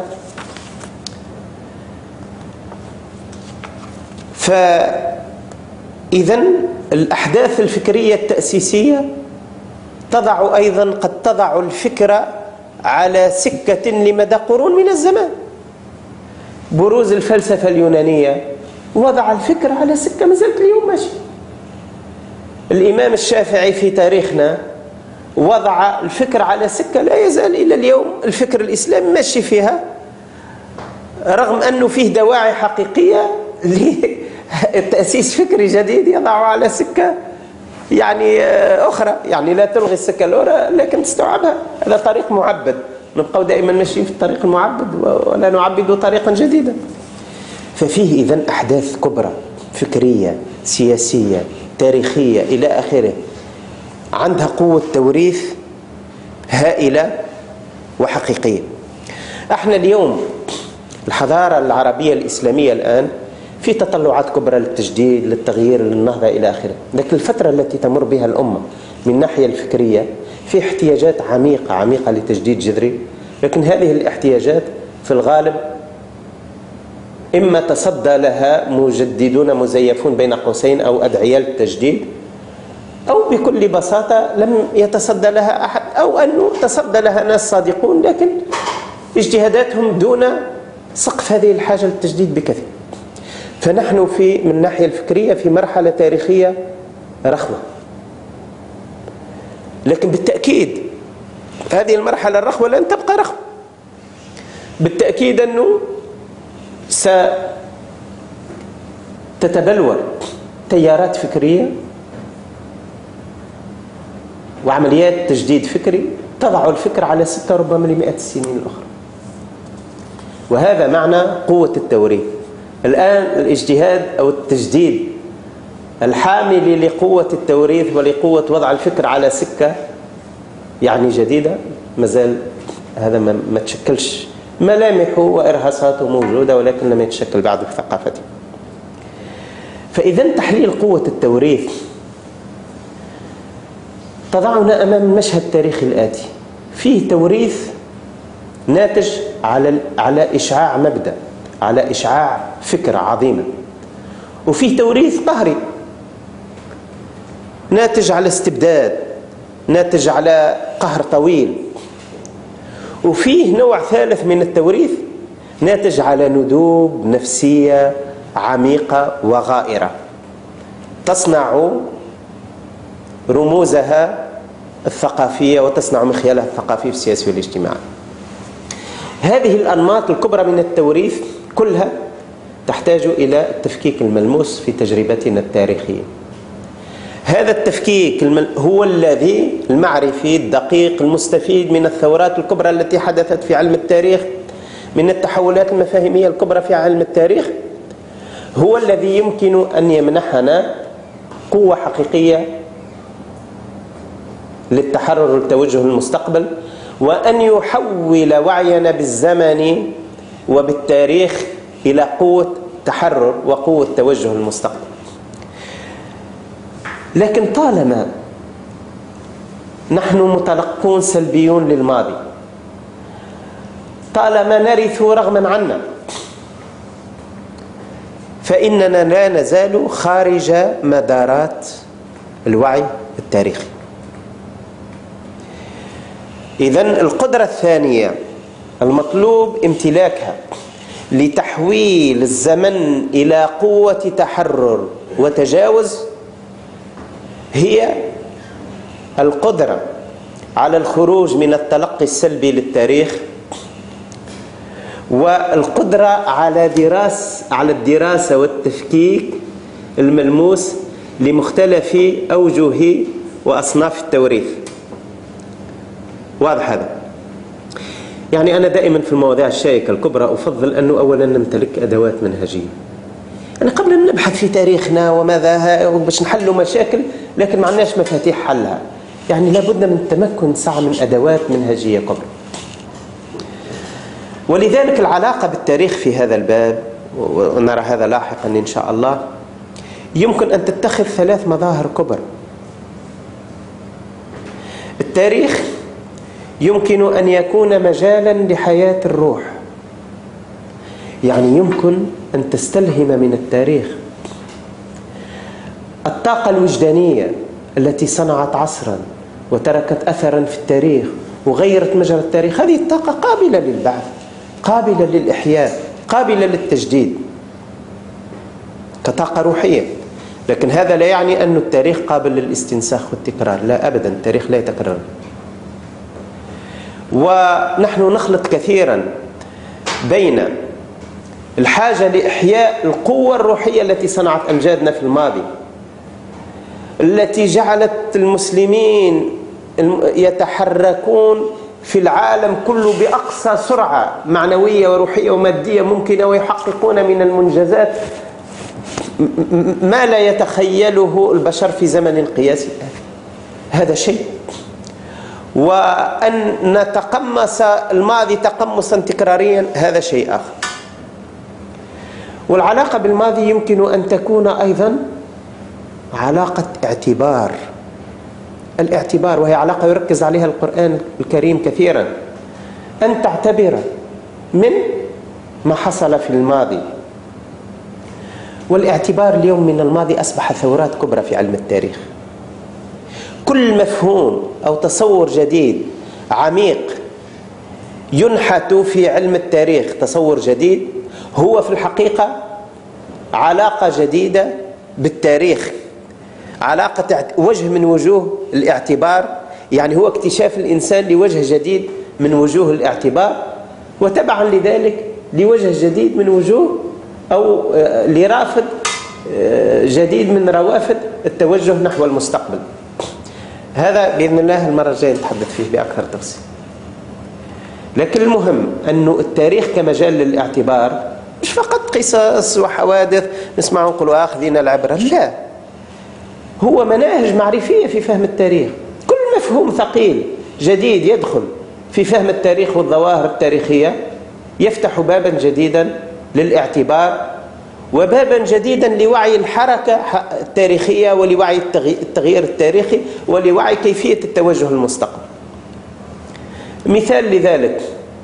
فإذا الأحداث الفكرية التأسيسية تضع أيضا قد تضع الفكرة على سكة لمدى قرون من الزمان. بروز الفلسفة اليونانية وضع الفكرة على سكة ما زالت اليوم ماشي. الإمام الشافعي في تاريخنا وضع الفكر على سكة لا يزال إلى اليوم الفكر الإسلامي ماشي فيها، رغم أنه فيه دواعي حقيقية لتأسيس فكري جديد يضعه على سكة يعني أخرى، يعني لا تلغي السكة الأخرى لكن تستوعبها. هذا طريق معبد، نبقى دائما ماشيين في الطريق المعبد ولا نعبد طريقا جديدا. ففيه إذن أحداث كبرى فكرية سياسية تاريخية إلى آخره عندها قوة توريث هائلة وحقيقية. احنا اليوم الحضارة العربية الإسلامية الآن في تطلعات كبرى للتجديد للتغيير للنهضة إلى آخره، لكن الفترة التي تمر بها الأمة من الناحية الفكرية في احتياجات عميقة عميقة لتجديد جذري، لكن هذه الاحتياجات في الغالب إما تصدى لها مجددون مزيفون بين قوسين أو أدعياء التجديد، أو بكل بساطة لم يتصدى لها أحد، أو أنه تصدى لها ناس صادقون لكن اجتهاداتهم دون سقف هذه الحاجة للتجديد بكثير. فنحن في من الناحية الفكرية في مرحلة تاريخية رخمة، لكن بالتأكيد هذه المرحلة الرخوة لن تبقى رخوة. بالتأكيد أنه ستتبلور تيارات فكرية وعمليات تجديد فكري تضع الفكر على سكة ربما لمئة السنين الأخرى. وهذا معنى قوة التوريث. الآن الاجتهاد أو التجديد الحامل لقوة التوريث ولقوة وضع الفكر على سكة يعني جديدة مازال هذا ما تشكلش، ملامحه وإرهاصاته موجودة ولكن لم يتشكل بعد في ثقافته. فإذا تحليل قوة التوريث تضعنا أمام المشهد التاريخي الآتي: فيه توريث ناتج على على إشعاع مبدأ، على إشعاع فكرة عظيمة. وفيه توريث قهري ناتج على استبداد، ناتج على قهر طويل. وفيه نوع ثالث من التوريث ناتج على نضوج نفسية عميقة وغائرة تصنع رموزها الثقافية وتصنع مخيلها الثقافي والسياسي والاجتماعي. هذه الأنماط الكبرى من التوريث كلها تحتاج إلى التفكيك الملموس في تجربتنا التاريخية. هذا التفكيك هو الذي المعرفي الدقيق المستفيد من الثورات الكبرى التي حدثت في علم التاريخ، من التحولات المفاهيمية الكبرى في علم التاريخ، هو الذي يمكن أن يمنحنا قوة حقيقية للتحرر والتوجه للمستقبل، وأن يحول وعينا بالزمن وبالتاريخ إلى قوة تحرر وقوة توجه للمستقبل. لكن طالما نحن متلقون سلبيون للماضي، طالما نرث رغما عنا، فإننا لا نزال خارج مدارات الوعي التاريخي. إذن القدرة الثانية المطلوب امتلاكها لتحويل الزمن إلى قوة تحرر وتجاوز هي القدرة على الخروج من التلقي السلبي للتاريخ، والقدرة على دراسة على الدراسة والتفكيك الملموس لمختلف أوجه وأصناف التوريث. واضح هذا؟ يعني أنا دائما في المواضيع الشائكة الكبرى أفضل أنه أولا نمتلك أدوات منهجية، يعني قبل أن نبحث في تاريخنا وماذا باش نحلوا مشاكل لكن ما عندناش مفاتيح حلها، يعني لابد من تمكن سعة من أدوات منهجية كبرى. ولذلك العلاقة بالتاريخ في هذا الباب، ونرى هذا لاحقا إن شاء الله، يمكن أن تتخذ ثلاث مظاهر كبرى. التاريخ يمكن أن يكون مجالا لحياة الروح، يعني يمكن أن تستلهم من التاريخ الطاقة الوجدانية التي صنعت عصرا وتركت أثرا في التاريخ وغيرت مجرى التاريخ. هذه الطاقة قابلة للبعث، قابلة للإحياء، قابلة للتجديد كطاقة روحية. لكن هذا لا يعني أن التاريخ قابل للاستنساخ والتكرار، لا أبدا، التاريخ لا يتكرر. ونحن نخلط كثيرا بين الحاجة لإحياء القوة الروحية التي صنعت أمجادنا في الماضي، التي جعلت المسلمين يتحركون في العالم كله بأقصى سرعة معنوية وروحية ومادية ممكنة، ويحققون من المنجزات ما لا يتخيله البشر في زمن قياسي. هذا شيء. وأن نتقمص الماضي تقمصا تكراريا هذا شيء آخر. والعلاقة بالماضي يمكن أن تكون أيضا علاقة اعتبار، الاعتبار، وهي علاقة يركز عليها القرآن الكريم كثيرا، أن تعتبر من ما حصل في الماضي. والاعتبار اليوم من الماضي أصبح ثورات كبرى في علم التاريخ. كل مفهوم أو تصور جديد عميق ينحت في علم التاريخ، تصور جديد هو في الحقيقة علاقة جديدة بالتاريخ، علاقة وجه من وجوه الاعتبار، يعني هو اكتشاف الإنسان لوجه جديد من وجوه الاعتبار، وتبعا لذلك لوجه جديد من وجوه أو لرافد جديد من روافد التوجه نحو المستقبل. هذا بإذن الله المرة الجاية نتحدث فيه بأكثر تفصيل. لكن المهم أنه التاريخ كمجال للاعتبار مش فقط قصص وحوادث نسمع ونقولوا آخذين العبرة، لا، هو مناهج معرفية في فهم التاريخ. كل مفهوم ثقيل جديد يدخل في فهم التاريخ والظواهر التاريخية يفتح بابا جديدا للاعتبار، وبابا جديدا لوعي الحركة التاريخية ولوعي التغيير التاريخي ولوعي كيفية التوجه للمستقبل. مثال لذلك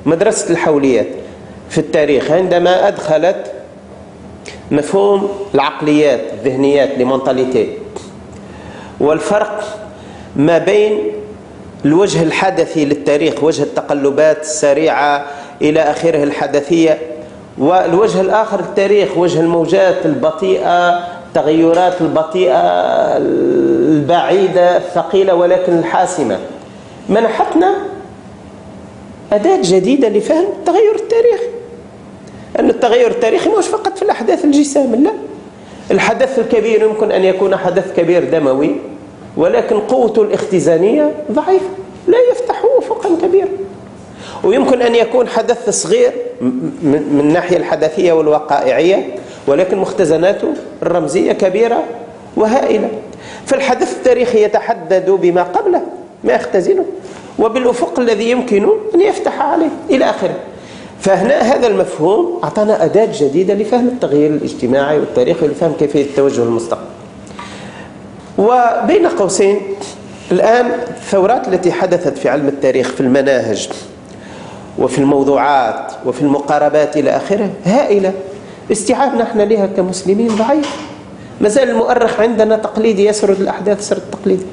مدرسة الحوليات في التاريخ عندما أدخلت مفهوم العقليات الذهنيات لمونتاليتي، والفرق ما بين الوجه الحدثي للتاريخ، وجه التقلبات السريعة إلى آخره الحدثية، والوجه الآخر التاريخ وجه الموجات البطيئة، التغيرات البطيئة البعيدة الثقيلة ولكن الحاسمة. منحتنا أداة جديدة لفهم التغير التاريخي، أن التغير التاريخي مش فقط في الأحداث الجسام، لا، الحدث الكبير يمكن أن يكون حدث كبير دموي ولكن قوته الاختزانية ضعيفة، لا يفتح أفقا كبيرا. ويمكن أن يكون حدث صغير من الناحية الحدثية والوقائعية ولكن مختزناته الرمزية كبيرة وهائلة. فالحدث التاريخي يتحدد بما قبله، ما يختزنه، وبالأفق الذي يمكن أن يفتح عليه إلى آخره. فهنا هذا المفهوم أعطانا أداة جديدة لفهم التغيير الاجتماعي والتاريخي ولفهم كيفية التوجه المستقبل. وبين قوسين الآن الثورات التي حدثت في علم التاريخ في المناهج وفي الموضوعات وفي المقاربات إلى آخره هائلة، استيعابنا نحن لها كمسلمين ضعيف. مازال المؤرخ عندنا تقليدي يسرد الأحداث سرد تقليدي.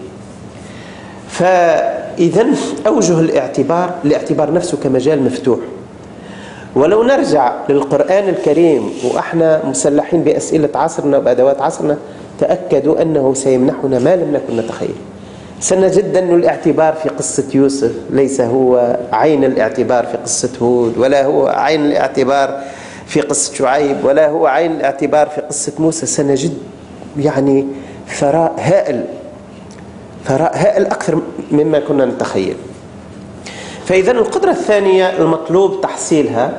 فإذا أوجه الاعتبار الاعتبار نفسه كمجال مفتوح. ولو نرجع للقرآن الكريم وإحنا مسلحين بأسئلة عصرنا وبأدوات عصرنا، تأكدوا أنه سيمنحنا ما لم نكن نتخيل. سنجد أن الاعتبار في قصة يوسف ليس هو عين الاعتبار في قصة هود، ولا هو عين الاعتبار في قصة شعيب، ولا هو عين الاعتبار في قصة موسى. سنجد يعني ثراء هائل، ثراء هائل أكثر مما كنا نتخيل. فإذا القدرة الثانية المطلوب تحصيلها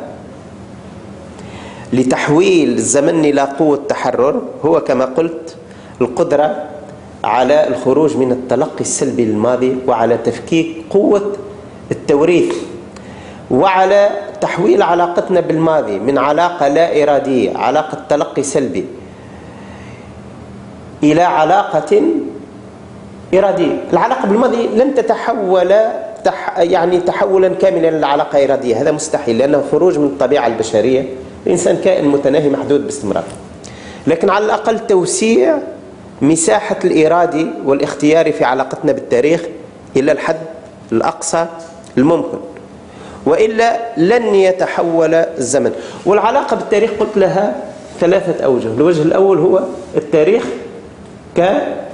لتحويل الزمن إلى قوة تحرر هو كما قلت القدرة على الخروج من التلقي السلبي للماضي، وعلى تفكيك قوة التوريث، وعلى تحويل علاقتنا بالماضي من علاقة لا إرادية، علاقة تلقي سلبي، إلى علاقة إرادية. العلاقة بالماضي لن تتحول تح يعني تحولا كاملا للعلاقة إرادية، هذا مستحيل، لأنه خروج من الطبيعة البشرية. الإنسان كائن متناهي محدود باستمرار، لكن على الأقل توسيع مساحة الإرادي والاختياري في علاقتنا بالتاريخ إلى الحد الأقصى الممكن، وإلا لن يتحول الزمن. والعلاقة بالتاريخ قلت لها ثلاثة أوجه. الوجه الأول هو التاريخ ك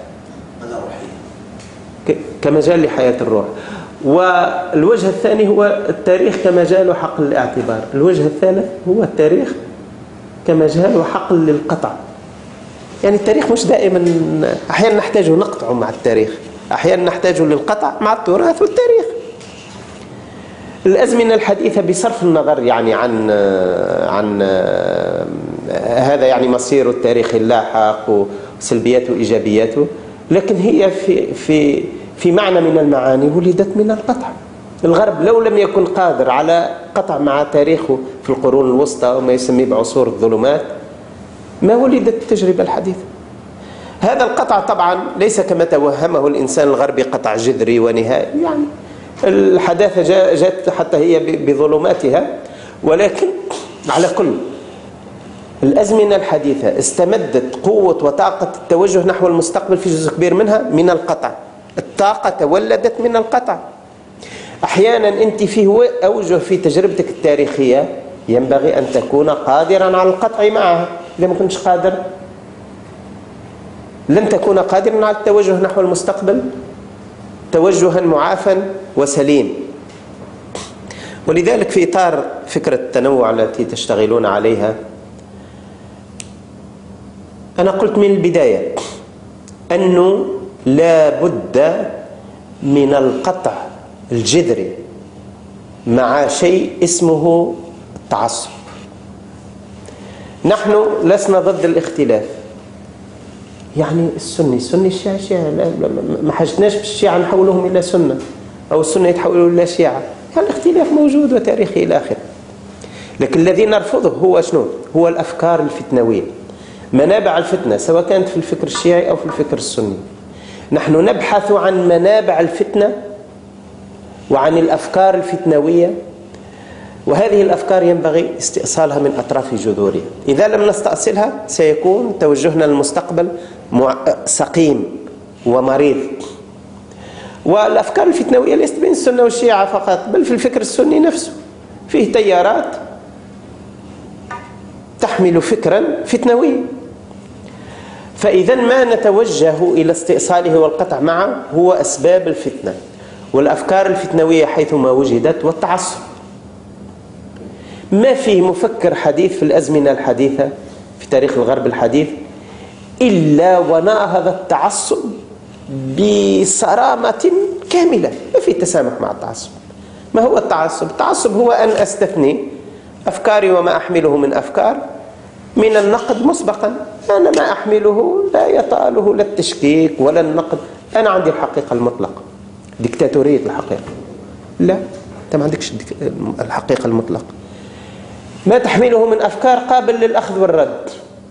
كمجال لحياة الروح، والوجه الثاني هو التاريخ كمجال وحقل الاعتبار، الوجه الثالث هو التاريخ كمجال وحقل للقطع. يعني التاريخ مش دائما، أحيانا نحتاج نقطع مع التاريخ، أحيانا نحتاج للقطع مع التراث والتاريخ. الأزمنة الحديثة بصرف النظر يعني عن عن هذا يعني مصير التاريخ اللاحق وسلبياته وإيجابياته، لكن هي في في في معنى من المعاني ولدت من القطع. الغرب لو لم يكن قادر على قطع مع تاريخه في القرون الوسطى وما يسميه بعصور الظلمات ما ولدت التجربة الحديثة. هذا القطع طبعا ليس كما توهمه الإنسان الغربي قطع جذري ونهائي، يعني الحداثة جاءت حتى هي بظلماتها، ولكن على كل الأزمنة الحديثة استمدت قوة وطاقة التوجه نحو المستقبل في جزء كبير منها من القطع. الطاقة تولدت من القطع. أحيانا أنت فيه أوجه في تجربتك التاريخية ينبغي أن تكون قادرا على القطع معها، إذا ما كنتش قادر لن تكون قادرا على التوجه نحو المستقبل توجها معافا وسليم. ولذلك في إطار فكرة التنوع التي تشتغلون عليها، أنا قلت من البداية أنه لا بد من القطع الجذري مع شيء اسمه التعصب. نحن لسنا ضد الاختلاف، يعني السني السني الشيعي الشيعي، ما حاجتناش بالشيعة نحولهم إلى سنة أو السنة يتحولوا إلى شيعة، يعني الاختلاف موجود وتاريخي إلى آخره. لكن الذي نرفضه هو شنو؟ هو الأفكار الفتنوية، منابع الفتنة سواء كانت في الفكر الشيعي أو في الفكر السني. نحن نبحث عن منابع الفتنة وعن الأفكار الفتنوية وهذه الأفكار ينبغي استئصالها من أطراف جذورها. إذا لم نستأصلها سيكون توجهنا للمستقبل سقيم ومريض. والأفكار الفتنوية ليست بين السنة والشيعة فقط، بل في الفكر السني نفسه فيه تيارات تحمل فكرا فتنويا. فإذا ما نتوجه إلى استئصاله والقطع معه هو أسباب الفتنة والأفكار الفتنوية حيثما وجدت والتعصب. ما فيه مفكر حديث في الأزمنة الحديثة في تاريخ الغرب الحديث إلا وناهض التعصب بصرامة كاملة، ما فيه تسامح مع التعصب. ما هو التعصب؟ التعصب هو أن أستثني أفكاري وما أحمله من أفكار من النقد مسبقا. أنا ما أحمله لا يطاله لا التشكيك ولا النقد، أنا عندي الحقيقة المطلقة، ديكتاتورية الحقيقة. لا، أنت ما عندكش الحقيقة المطلقة. ما تحمله من أفكار قابل للأخذ والرد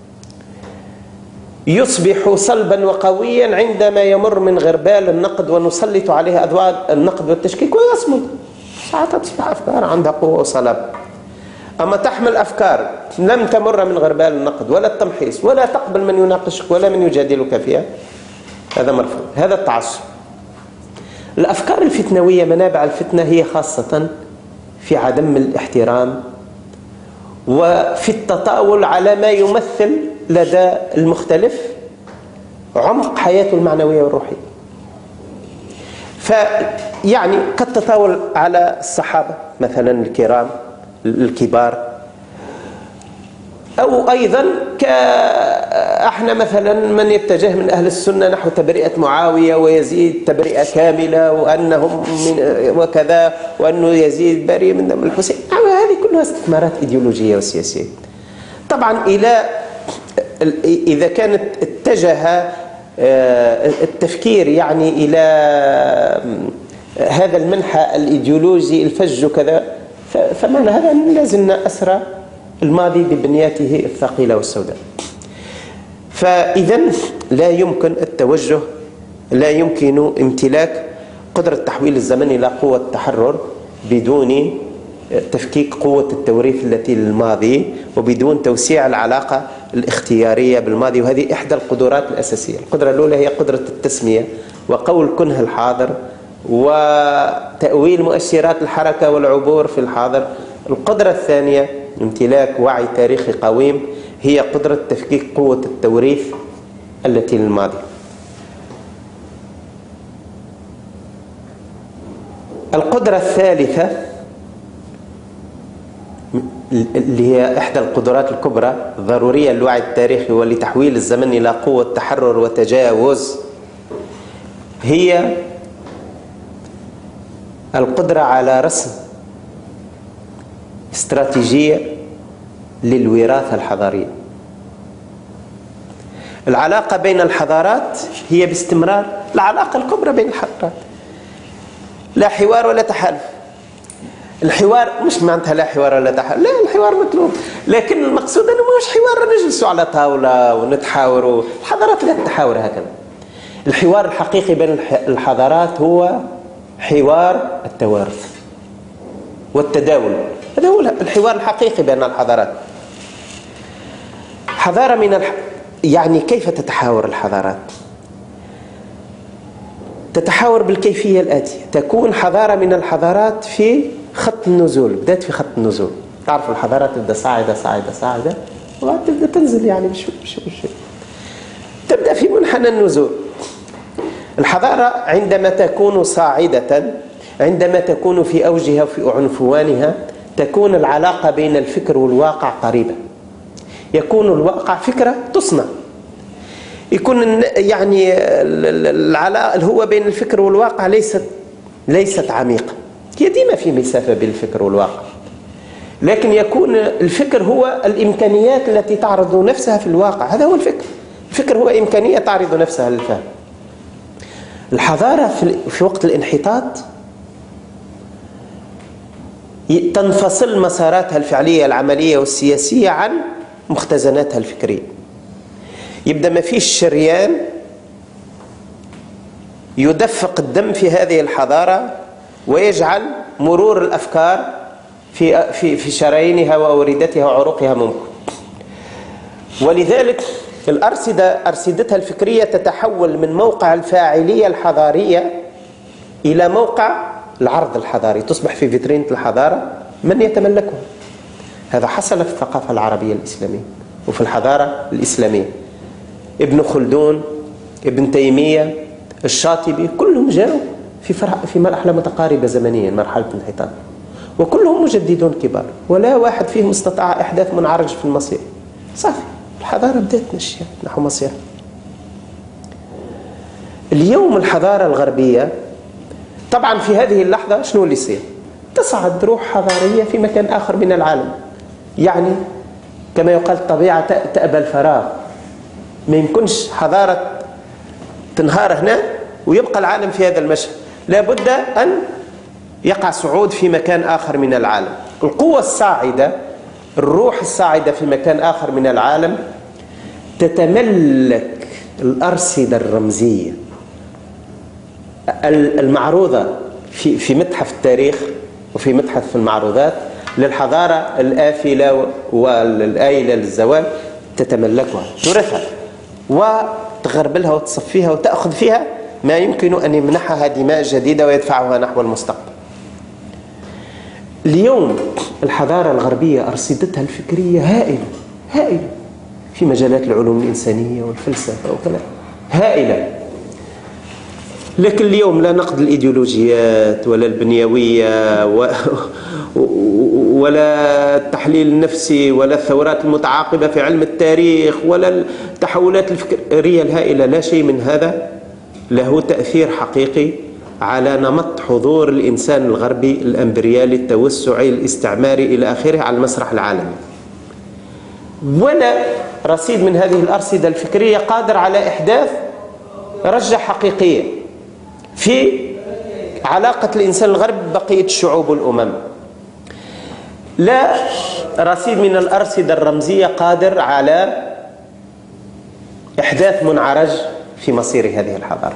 يصبح صلبا وقويا عندما يمر من غربال النقد ونسلط عليه أضواء النقد والتشكيك ويصمد. ساعتها تصبح أفكار عندها قوة وصلابة. أما تحمل أفكار لم تمر من غربال النقد ولا التمحيص ولا تقبل من يناقشك ولا من يجادلك فيها، هذا مرفوض، هذا التعصب. الأفكار الفتنوية منابع الفتنة هي خاصة في عدم الاحترام وفي التطاول على ما يمثل لدى المختلف عمق حياته المعنوية والروحية. فيعني كالتطاول على الصحابة مثلا الكرام الكبار، أو أيضا كإحنا مثلا من يتجه من أهل السنة نحو تبرئة معاوية ويزيد تبرئة كاملة وأنهم من وكذا وأنه يزيد بريء من دم الحسين. هذه كلها استثمارات إيديولوجية وسياسية. طبعا إلى إذا كانت اتجه التفكير يعني إلى هذا المنحى الإيديولوجي الفج وكذا، فمعنى هذا أن لازلنا أسرى الماضي ببنياته الثقيلة والسوداء. فإذا لا يمكن التوجه، لا يمكن امتلاك قدرة تحويل الزمن إلى قوة تحرر بدون تفكيك قوة التوريث التي للماضي وبدون توسيع العلاقة الاختيارية بالماضي. وهذه إحدى القدرات الأساسية. القدرة الأولى هي قدرة التسمية وقول كنه الحاضر وتأويل مؤشرات الحركة والعبور في الحاضر. القدرة الثانية امتلاك وعي تاريخي قويم، هي قدرة تفكيك قوة التوريث التي للماضي. القدرة الثالثة اللي هي إحدى القدرات الكبرى ضرورية للوعي التاريخي ولتحويل الزمن إلى قوة تحرر وتجاوز، هي القدرة على رسم استراتيجية للوراثة الحضارية. العلاقة بين الحضارات هي باستمرار العلاقة الكبرى بين الحضارات، لا حوار ولا تحالف. الحوار مش معناتها لا حوار ولا تحالف، لا، الحوار مطلوب، لكن المقصود أنه مش حوار نجلسوا على طاولة ونتحاوروا. الحضارات لا تتحاور هكذا. الحوار الحقيقي بين الحضارات هو حوار التوارث والتداول، هذا هو الحوار الحقيقي بين الحضارات. حضارة من الح... يعني كيف تتحاور الحضارات؟ تتحاور بالكيفية الآتية: تكون حضارة من الحضارات في خط النزول، بدأت في خط النزول. تعرفوا الحضارات تبدأ صاعدة صاعدة صاعدة وتبدأ تنزل يعني بشوي بشوي بشوي، تبدأ في منحنى النزول. الحضارة عندما تكون صاعدة، عندما تكون في أوجها وفي عنفوانها، تكون العلاقة بين الفكر والواقع قريبة. يكون الواقع فكرة تصنع، يكون يعني العلاقة اللي هو بين الفكر والواقع ليست ليست عميقة، هي ديما في مسافة بين الفكر والواقع، لكن يكون الفكر هو الإمكانيات التي تعرض نفسها في الواقع. هذا هو الفكر. الفكر هو إمكانية تعرض نفسها للفهم. الحضارة في وقت الانحطاط تنفصل مساراتها الفعلية العملية والسياسية عن مختزناتها الفكرية. يبدأ ما فيش شريان يدفق الدم في هذه الحضارة ويجعل مرور الأفكار في في في شرايينها وأوردتها وعروقها ممكن. ولذلك الأرصدة أرصدتها الفكرية تتحول من موقع الفاعلية الحضارية إلى موقع العرض الحضاري، تصبح في فيترينة الحضارة من يتملكها. هذا حصل في الثقافة العربية الإسلامية وفي الحضارة الإسلامية. ابن خلدون، ابن تيمية، الشاطبي، كلهم جاءوا في في مرحلة متقاربة زمنيا، مرحلة الانحطاط، وكلهم مجددون كبار، ولا واحد فيهم استطاع إحداث منعرج في المصير. صافي، الحضارة بدأت تمشي نحو مصير. اليوم الحضارة الغربية طبعا في هذه اللحظة شنو اللي يصير؟ تصعد روح حضارية في مكان آخر من العالم. يعني كما يقال الطبيعة تأبى الفراغ، ما يمكنش حضارة تنهار هنا ويبقى العالم في هذا المشهد، لابد أن يقع صعود في مكان آخر من العالم. القوة الصاعدة، الروح الصاعدة في مكان آخر من العالم تتملك الأرصدة الرمزية المعروضة في في متحف التاريخ وفي متحف المعروضات للحضارة الآفلة والآيلة للزوال، تتملكها، تورثها وتغربلها وتصفيها وتأخذ فيها ما يمكن أن يمنحها دماء جديدة ويدفعها نحو المستقبل. اليوم الحضارة الغربية أرصدتها الفكرية هائلة هائلة في مجالات العلوم الإنسانية والفلسفة وكذا، هائلة. لكن اليوم لا نقد الإيديولوجيات ولا البنيوية و... ولا التحليل النفسي ولا الثورات المتعاقبة في علم التاريخ ولا التحولات الفكرية الهائلة، لا شيء من هذا له تأثير حقيقي على نمط حضور الإنسان الغربي الأمبريالي التوسعي الاستعماري إلى آخره على المسرح العالمي. ولا رصيد من هذه الأرصدة الفكرية قادر على إحداث رجة حقيقية في علاقة الإنسان الغربي ببقية الشعوب والأمم. لا رصيد من الأرصدة الرمزية قادر على إحداث منعرج في مصير هذه الحضارة.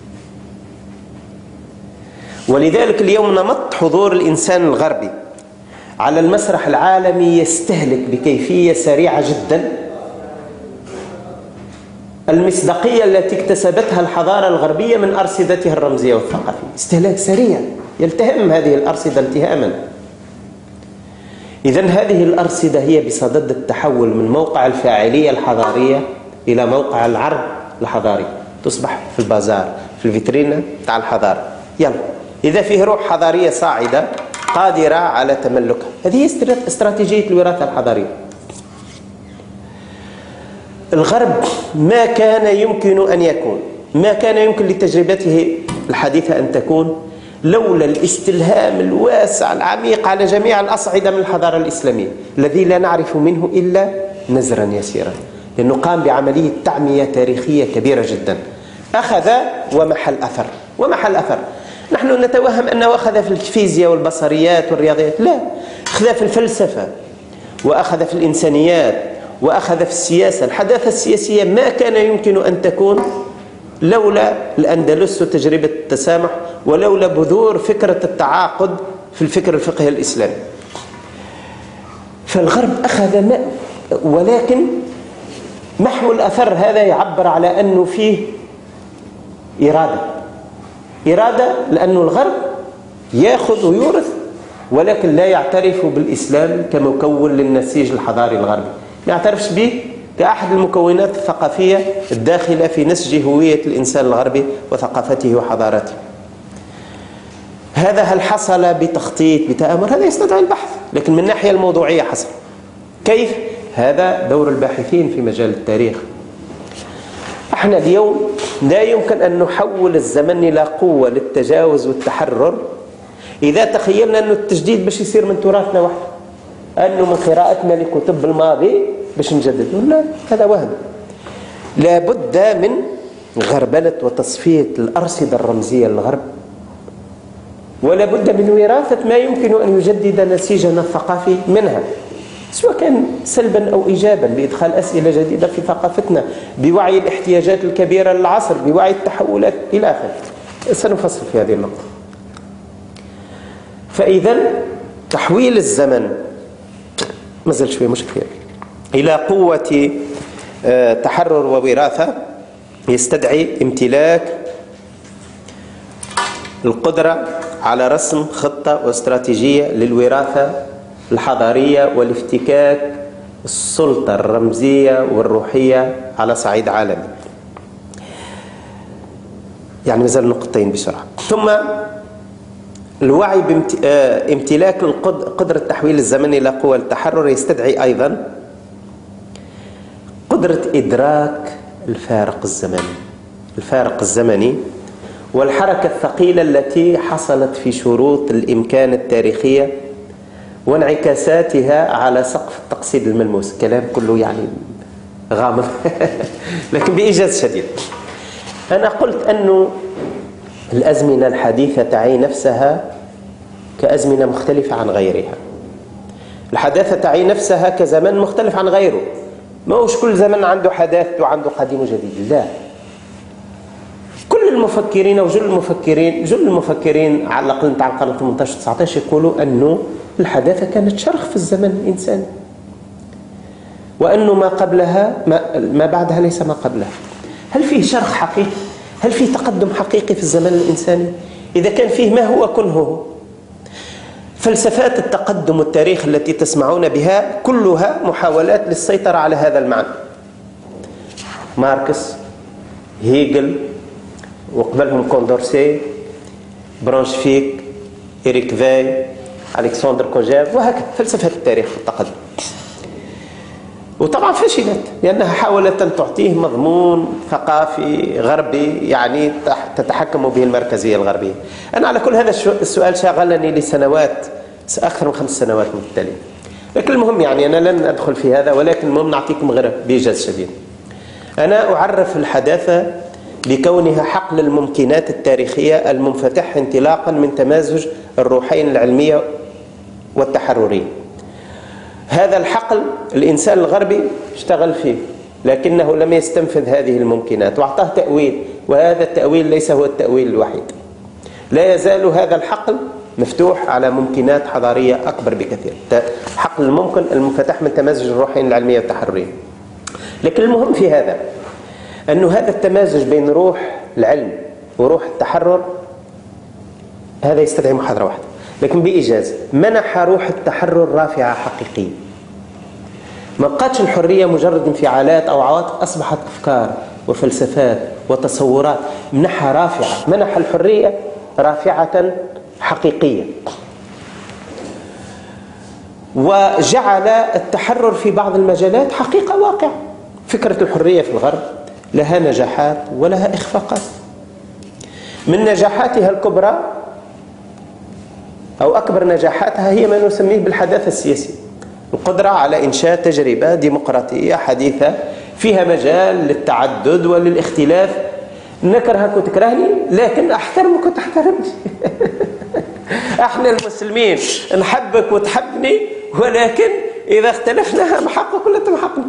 ولذلك اليوم نمط حضور الإنسان الغربي على المسرح العالمي يستهلك بكيفية سريعة جدا المصداقية التي اكتسبتها الحضارة الغربية من أرصدتها الرمزية والثقافية. استهلاك سريع يلتهم هذه الأرصدة التهاما. إذن هذه الأرصدة هي بصدد التحول من موقع الفاعلية الحضارية إلى موقع العرض الحضاري، تصبح في البازار، في الفيترينة تاع الحضارة. يلا، إذا فيه روح حضارية صاعدة قادرة على تملكها، هذه هي استراتيجية الوراثة الحضارية. الغرب ما كان يمكن أن يكون، ما كان يمكن لتجربته الحديثة أن تكون لولا الاستلهام الواسع العميق على جميع الأصعدة من الحضارة الإسلامية الذي لا نعرف منه إلا نزرا يسيرا، لأنه قام بعملية تعمية تاريخية كبيرة جدا، أخذ ومحل أثر ومحل أثر. نحن نتوهم أنه أخذ في الفيزياء والبصريات والرياضيات، لا، أخذ في الفلسفة وأخذ في الإنسانيات وأخذ في السياسة. الحداثة السياسية ما كان يمكن أن تكون لولا الأندلس وتجربة التسامح، ولولا بذور فكرة التعاقد في الفكر الفقهي الإسلامي. فالغرب أخذ ما، ولكن محو الأثر هذا يعبر على أنه فيه إرادة إرادة لأنه الغرب يأخذ ويورث، ولكن لا يعترف بالإسلام كمكون للنسيج الحضاري الغربي، ما يعترفش به كأحد المكونات الثقافية الداخلة في نسج هوية الإنسان الغربي وثقافته وحضارته. هذا هل حصل بتخطيط بتآمر؟ هذا يستدعي البحث، لكن من الناحية الموضوعية حصل. كيف؟ هذا دور الباحثين في مجال التاريخ. احنا اليوم لا يمكن أن نحول الزمن إلى قوة للتجاوز والتحرر إذا تخيلنا أن التجديد باش يصير من تراثنا وحده، أنه من قراءتنا لكتب الماضي باش نجدد. لا، هذا وهم. لابد من غربلة وتصفية الأرصدة الرمزية للغرب، ولا بد من وراثة ما يمكن أن يجدد نسيجنا الثقافي منها، سواء كان سلبا أو إيجابا، بإدخال أسئلة جديدة في ثقافتنا، بوعي الاحتياجات الكبيرة للعصر، بوعي التحولات إلى آخره. سنفصل في هذه النقطة. فإذا تحويل الزمن مازال شوية مشكلة إلى قوة تحرر ووراثة يستدعي امتلاك القدرة على رسم خطة واستراتيجية للوراثة الحضارية والافتكاك السلطة الرمزية والروحية على صعيد عالمي. يعني مازال نقطتين بسرعة. ثم الوعي بامتلاك قدرة تحويل الزمن إلى قوى التحرر يستدعي أيضا قدرة إدراك الفارق الزمني الفارق الزمني والحركة الثقيلة التي حصلت في شروط الإمكان التاريخية وانعكاساتها على سقف التقصيد الملموس. كلام كله يعني غامض لكن بإيجاز شديد. أنا قلت أنه الأزمنة الحديثة تعي نفسها كأزمنة مختلفة عن غيرها. الحداثة تعي نفسها كزمن مختلف عن غيره. ما هوش كل زمن عنده حداث وعنده قديم وجديد، لا. كل المفكرين وجل المفكرين جل المفكرين على الأقل نتاع القرن ثمانية عشر تسعة عشر يقولوا أنه الحداثة كانت شرخ في الزمن الإنساني، وأنه ما قبلها ما, ما بعدها ليس ما قبلها. هل فيه شرخ حقيقي؟ هل فيه تقدم حقيقي في الزمن الإنساني؟ إذا كان فيه ما هو كنهه. فلسفات التقدم والتاريخ التي تسمعون بها كلها محاولات للسيطرة على هذا المعنى. ماركس، هيجل، وقبلهم كوندورسي، برانشفيك، إريك فاي، ألكسندر كوجاف، وهكذا فلسفة التاريخ والتقدم. وطبعا فشلت لأنها حاولت أن تعطيه مضمون ثقافي غربي يعني تتحكم به المركزية الغربية. أنا على كل هذا السؤال شاغلني لسنوات، أكثر من خمس سنوات متتالية. لكن المهم يعني أنا لن أدخل في هذا، ولكن المهم نعطيكم غير بإيجاز شديد. أنا أعرف الحداثة بكونها حقل الممكنات التاريخية المنفتح انطلاقا من تمازج الروحين العلمية والتحررية. هذا الحقل الإنسان الغربي اشتغل فيه، لكنه لم يستنفذ هذه الممكنات وأعطاه تأويل، وهذا التأويل ليس هو التأويل الوحيد. لا يزال هذا الحقل مفتوح على ممكنات حضارية أكبر بكثير. حقل الممكن المنفتح من تمازج الروحين العلمية والتحررية. لكن المهم في هذا أن هذا التمازج بين روح العلم وروح التحرر هذا يستدعي محاضرة واحدة، لكن بإيجاز. منح روح التحرر رافعة حقيقية. ما بقاتش الحرية مجرد انفعالات أو عواطف، أصبحت أفكار وفلسفات وتصورات. منحها رافعة، منح الحرية رافعة حقيقية، وجعل التحرر في بعض المجالات حقيقة واقع. فكرة الحرية في الغرب لها نجاحات ولها إخفاقات. من نجاحاتها الكبرى أو أكبر نجاحاتها هي ما نسميه بالحداثة السياسية، القدرة على إنشاء تجربة ديمقراطية حديثة فيها مجال للتعدد وللاختلاف. نكرهك وتكرهني لكن أحترمك وتحترمني. احنا المسلمين نحبك وتحبني، ولكن إذا اختلفنا محقك ولا تمحقني.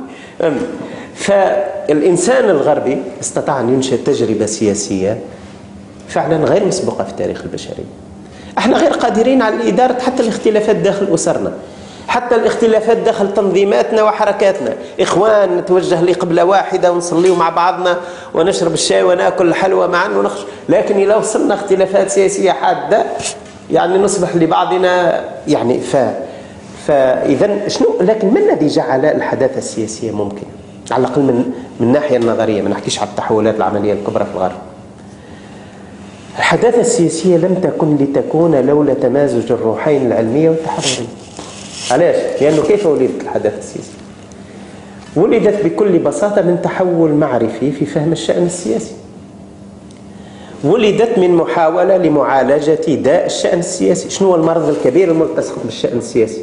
فالإنسان الغربي استطاع أن ينشئ تجربة سياسية فعلا غير مسبوقة في تاريخ البشرية. احنا غير قادرين على إدارة حتى الاختلافات داخل أسرنا، حتى الاختلافات داخل تنظيماتنا وحركاتنا. إخوان نتوجه لقبلة واحدة ونصلي مع بعضنا ونشرب الشاي ونأكل الحلوى معا ونخرج، لكن إذا وصلنا اختلافات سياسية حادة يعني نصبح لبعضنا يعني ف فإذا شنو. لكن ما الذي جعل الحداثة السياسية ممكن على الأقل من من الناحية النظرية؟ ما نحكيش على التحولات العملية الكبرى في الغرب. الحداثة السياسية لم تكن لتكون لولا تمازج الروحين العلمية والتحررية. علاش؟ لأنه كيف ولدت الحداثة السياسية؟ ولدت بكل بساطة من تحول معرفي في فهم الشأن السياسي. ولدت من محاولة لمعالجة داء الشأن السياسي. شنو هو المرض الكبير الملتصق بالشأن السياسي؟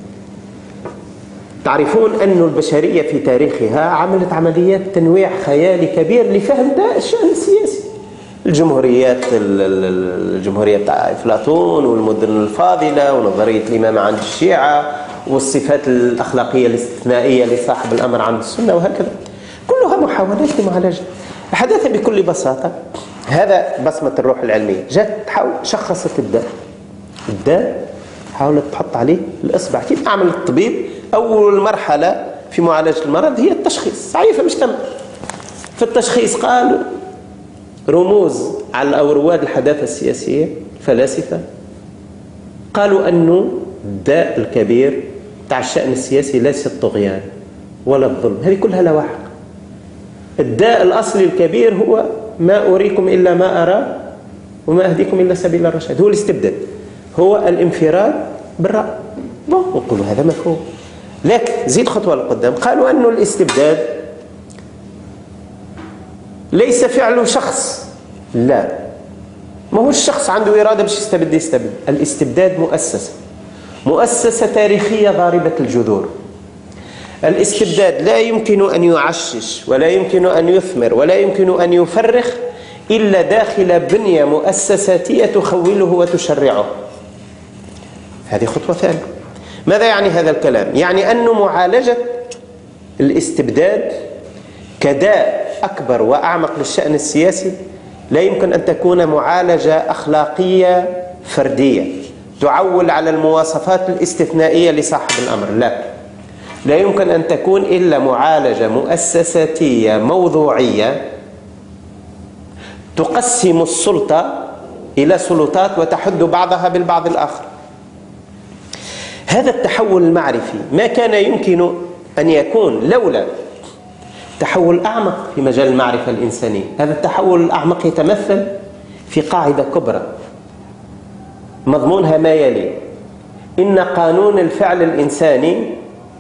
تعرفون أن البشرية في تاريخها عملت عمليات تنويع خيالي كبير لفهم داء الشأن السياسي. الجمهوريات الجمهورية بتاع أفلاطون والمدن الفاضلة ونظرية الإمامة عند الشيعة والصفات الأخلاقية الاستثنائية لصاحب الأمر عند السنة وهكذا، كلها محاولات لمعالجة الحداثة بكل بساطة. هذا بصمة الروح العلمية. جاءت تحاول شخصت الداء. الداء حاولت تحط عليه الإصبع كيف عمل الطبيب. أول مرحلة في معالجة المرض هي التشخيص. صحيح مش تم في التشخيص قالوا رموز على أو رواد الحداثة السياسية فلاسفة قالوا أنه الداء الكبير تاع الشأن السياسي ليس الطغيان ولا الظلم، هذه كلها لواحق. الداء الأصلي الكبير هو ما أريكم إلا ما أرى وما أهديكم إلا سبيل الرشاد، هو الاستبداد، هو الانفراد بالرأي. نقولوا هذا مفهوم، لكن زيد خطوة لقدام قالوا أنه الاستبداد ليس فعله شخص، لا، ما هو الشخص عنده إرادة باش يستبد يستبد. الاستبداد مؤسسة مؤسسة تاريخية ضاربة الجذور. الاستبداد لا يمكن أن يعشش ولا يمكن أن يثمر ولا يمكن أن يفرخ إلا داخل بنية مؤسساتية تخوله وتشرعه. هذه خطوة ثانية. ماذا يعني هذا الكلام؟ يعني أن معالجة الاستبداد كداء أكبر وأعمق للشأن السياسي لا يمكن أن تكون معالجة أخلاقية فردية تعول على المواصفات الاستثنائية لصاحب الأمر، لا، لا يمكن أن تكون إلا معالجة مؤسساتية موضوعية تقسم السلطة إلى سلطات وتحد بعضها بالبعض الآخر. هذا التحول المعرفي ما كان يمكن أن يكون لولا تحول أعمق في مجال المعرفة الإنسانية. هذا التحول الأعمق يتمثل في قاعدة كبرى مضمونها ما يلي: إن قانون الفعل الإنساني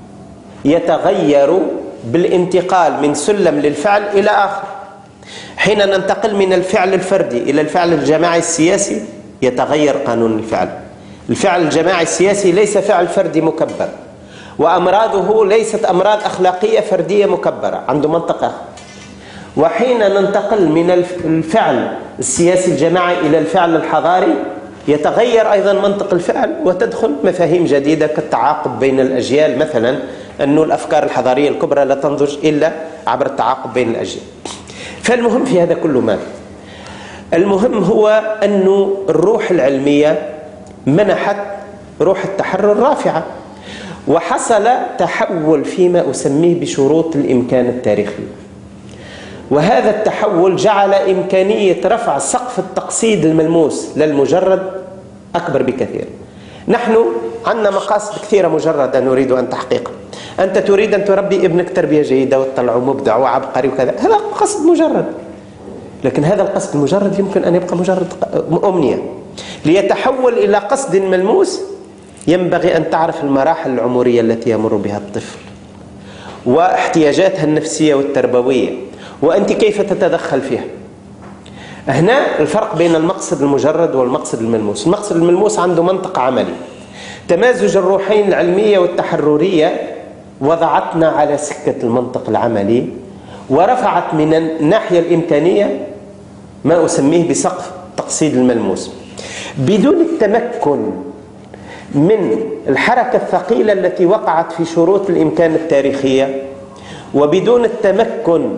يتغير بالانتقال من سلم للفعل إلى آخر. حين ننتقل من الفعل الفردي إلى الفعل الجماعي السياسي يتغير قانون الفعل. الفعل الجماعي السياسي ليس فعل فردي مكبر، وأمراضه ليست أمراض أخلاقية فردية مكبرة، عنده منطق آخر. وحين ننتقل من الفعل السياسي الجماعي إلى الفعل الحضاري يتغير أيضا منطق الفعل وتدخل مفاهيم جديدة كالتعاقب بين الأجيال، مثلا أن الأفكار الحضارية الكبرى لا تنضج إلا عبر التعاقب بين الأجيال. فالمهم في هذا كله ماذا؟ المهم هو أن الروح العلمية منحت روح التحرر رافعة، وحصل تحول فيما أسميه بشروط الإمكان التاريخي. وهذا التحول جعل إمكانية رفع سقف التقصيد الملموس للمجرد أكبر بكثير. نحن عندنا مقاصد كثيرة مجردة نريد أن تحقيقها. أنت تريد أن تربي ابنك تربية جيدة وتطلعه مبدع وعبقري وكذا، هذا قصد مجرد، لكن هذا القصد المجرد يمكن أن يبقى مجرد أمنية. ليتحول إلى قصد ملموس ينبغي أن تعرف المراحل العمرية التي يمر بها الطفل واحتياجاتها النفسية والتربوية، وأنت كيف تتدخل فيها. هنا الفرق بين المقصد المجرد والمقصد الملموس. المقصد الملموس عنده منطق عملي. تمازج الروحين العلمية والتحررية وضعتنا على سكة المنطق العملي ورفعت من الناحية الإمكانية ما أسميه بسقف التقصيد الملموس. بدون التمكن من الحركة الثقيلة التي وقعت في شروط الإمكان التاريخية، وبدون التمكن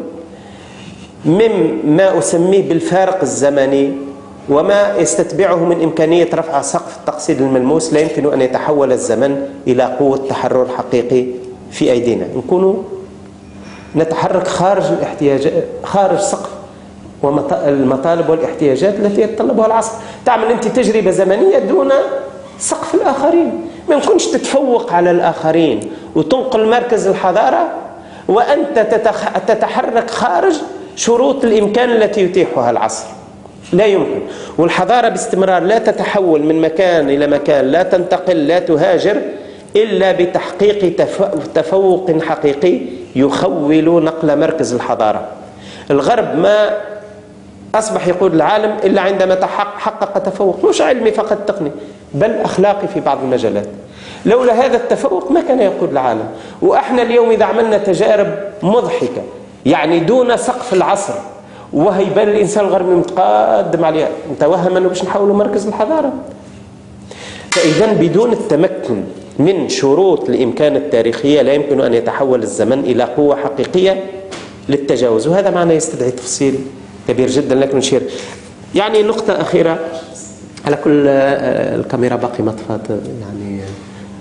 مما أسميه بالفارق الزمني وما يستتبعه من إمكانية رفع سقف التقصيد الملموس، لا يمكن أن يتحول الزمن إلى قوة تحرر حقيقي في أيدينا. نكون نتحرك خارج الاحتياجات، خارج سقف والمطالب والاحتياجات التي يتطلبها العصر. تعمل أنت تجربة زمنية دون سقف الآخرين، ما يمكنش تتفوق على الآخرين وتنقل مركز الحضارة وأنت تتحرك خارج شروط الإمكان التي يتيحها العصر. لا يمكن. والحضارة باستمرار لا تتحول من مكان إلى مكان، لا تنتقل، لا تهاجر إلا بتحقيق تفوق حقيقي يخول نقل مركز الحضارة. الغرب ما أصبح يقود العالم إلا عندما حقق تفوق مش علمي فقط تقني بل أخلاقي في بعض المجالات. لولا هذا التفوق ما كان يقود العالم. وإحنا اليوم إذا عملنا تجارب مضحكة يعني دون سقف العصر وهيبان الإنسان الغربي متقدم عليها، نتوهم أنه باش نحولوا مركز الحضارة. فإذا بدون التمكن من شروط الإمكان التاريخية لا يمكن أن يتحول الزمن إلى قوة حقيقية للتجاوز، وهذا معنى يستدعي تفصيل كبير جدا. لكن نشير يعني نقطة أخيرة، على كل الكاميرا باقي مطفات يعني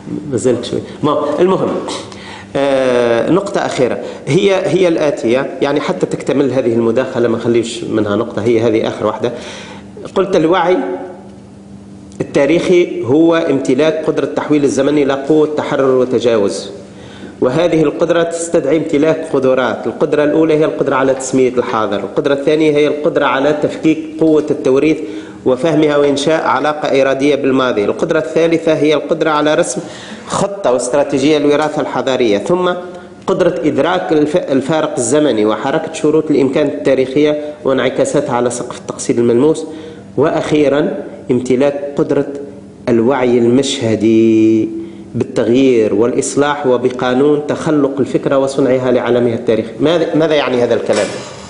ما زلت شوي. المهم آه نقطة أخيرة هي هي الآتية، يعني حتى تكتمل هذه المداخلة ما خليش منها نقطة، هي هذه آخر واحدة. قلت الوعي التاريخي هو امتلاك قدرة تحويل الزمن إلى قوة تحرر وتجاوز، وهذه القدرة تستدعي امتلاك قدرات. القدرة الأولى هي القدرة على تسمية الحاضر، القدرة الثانية هي القدرة على تفكيك قوة التوريث وفهمها وإنشاء علاقة إرادية بالماضي، القدرة الثالثة هي القدرة على رسم خطة واستراتيجية للوراثة الحضارية، ثم قدرة إدراك الفارق الزمني وحركة شروط الإمكان التاريخية وانعكاساتها على سقف التقصير الملموس، وأخيرا امتلاك قدرة الوعي المشهدي بالتغيير والإصلاح وبقانون تخلق الفكرة وصنعها لعالمها التاريخي. ماذا يعني هذا الكلام؟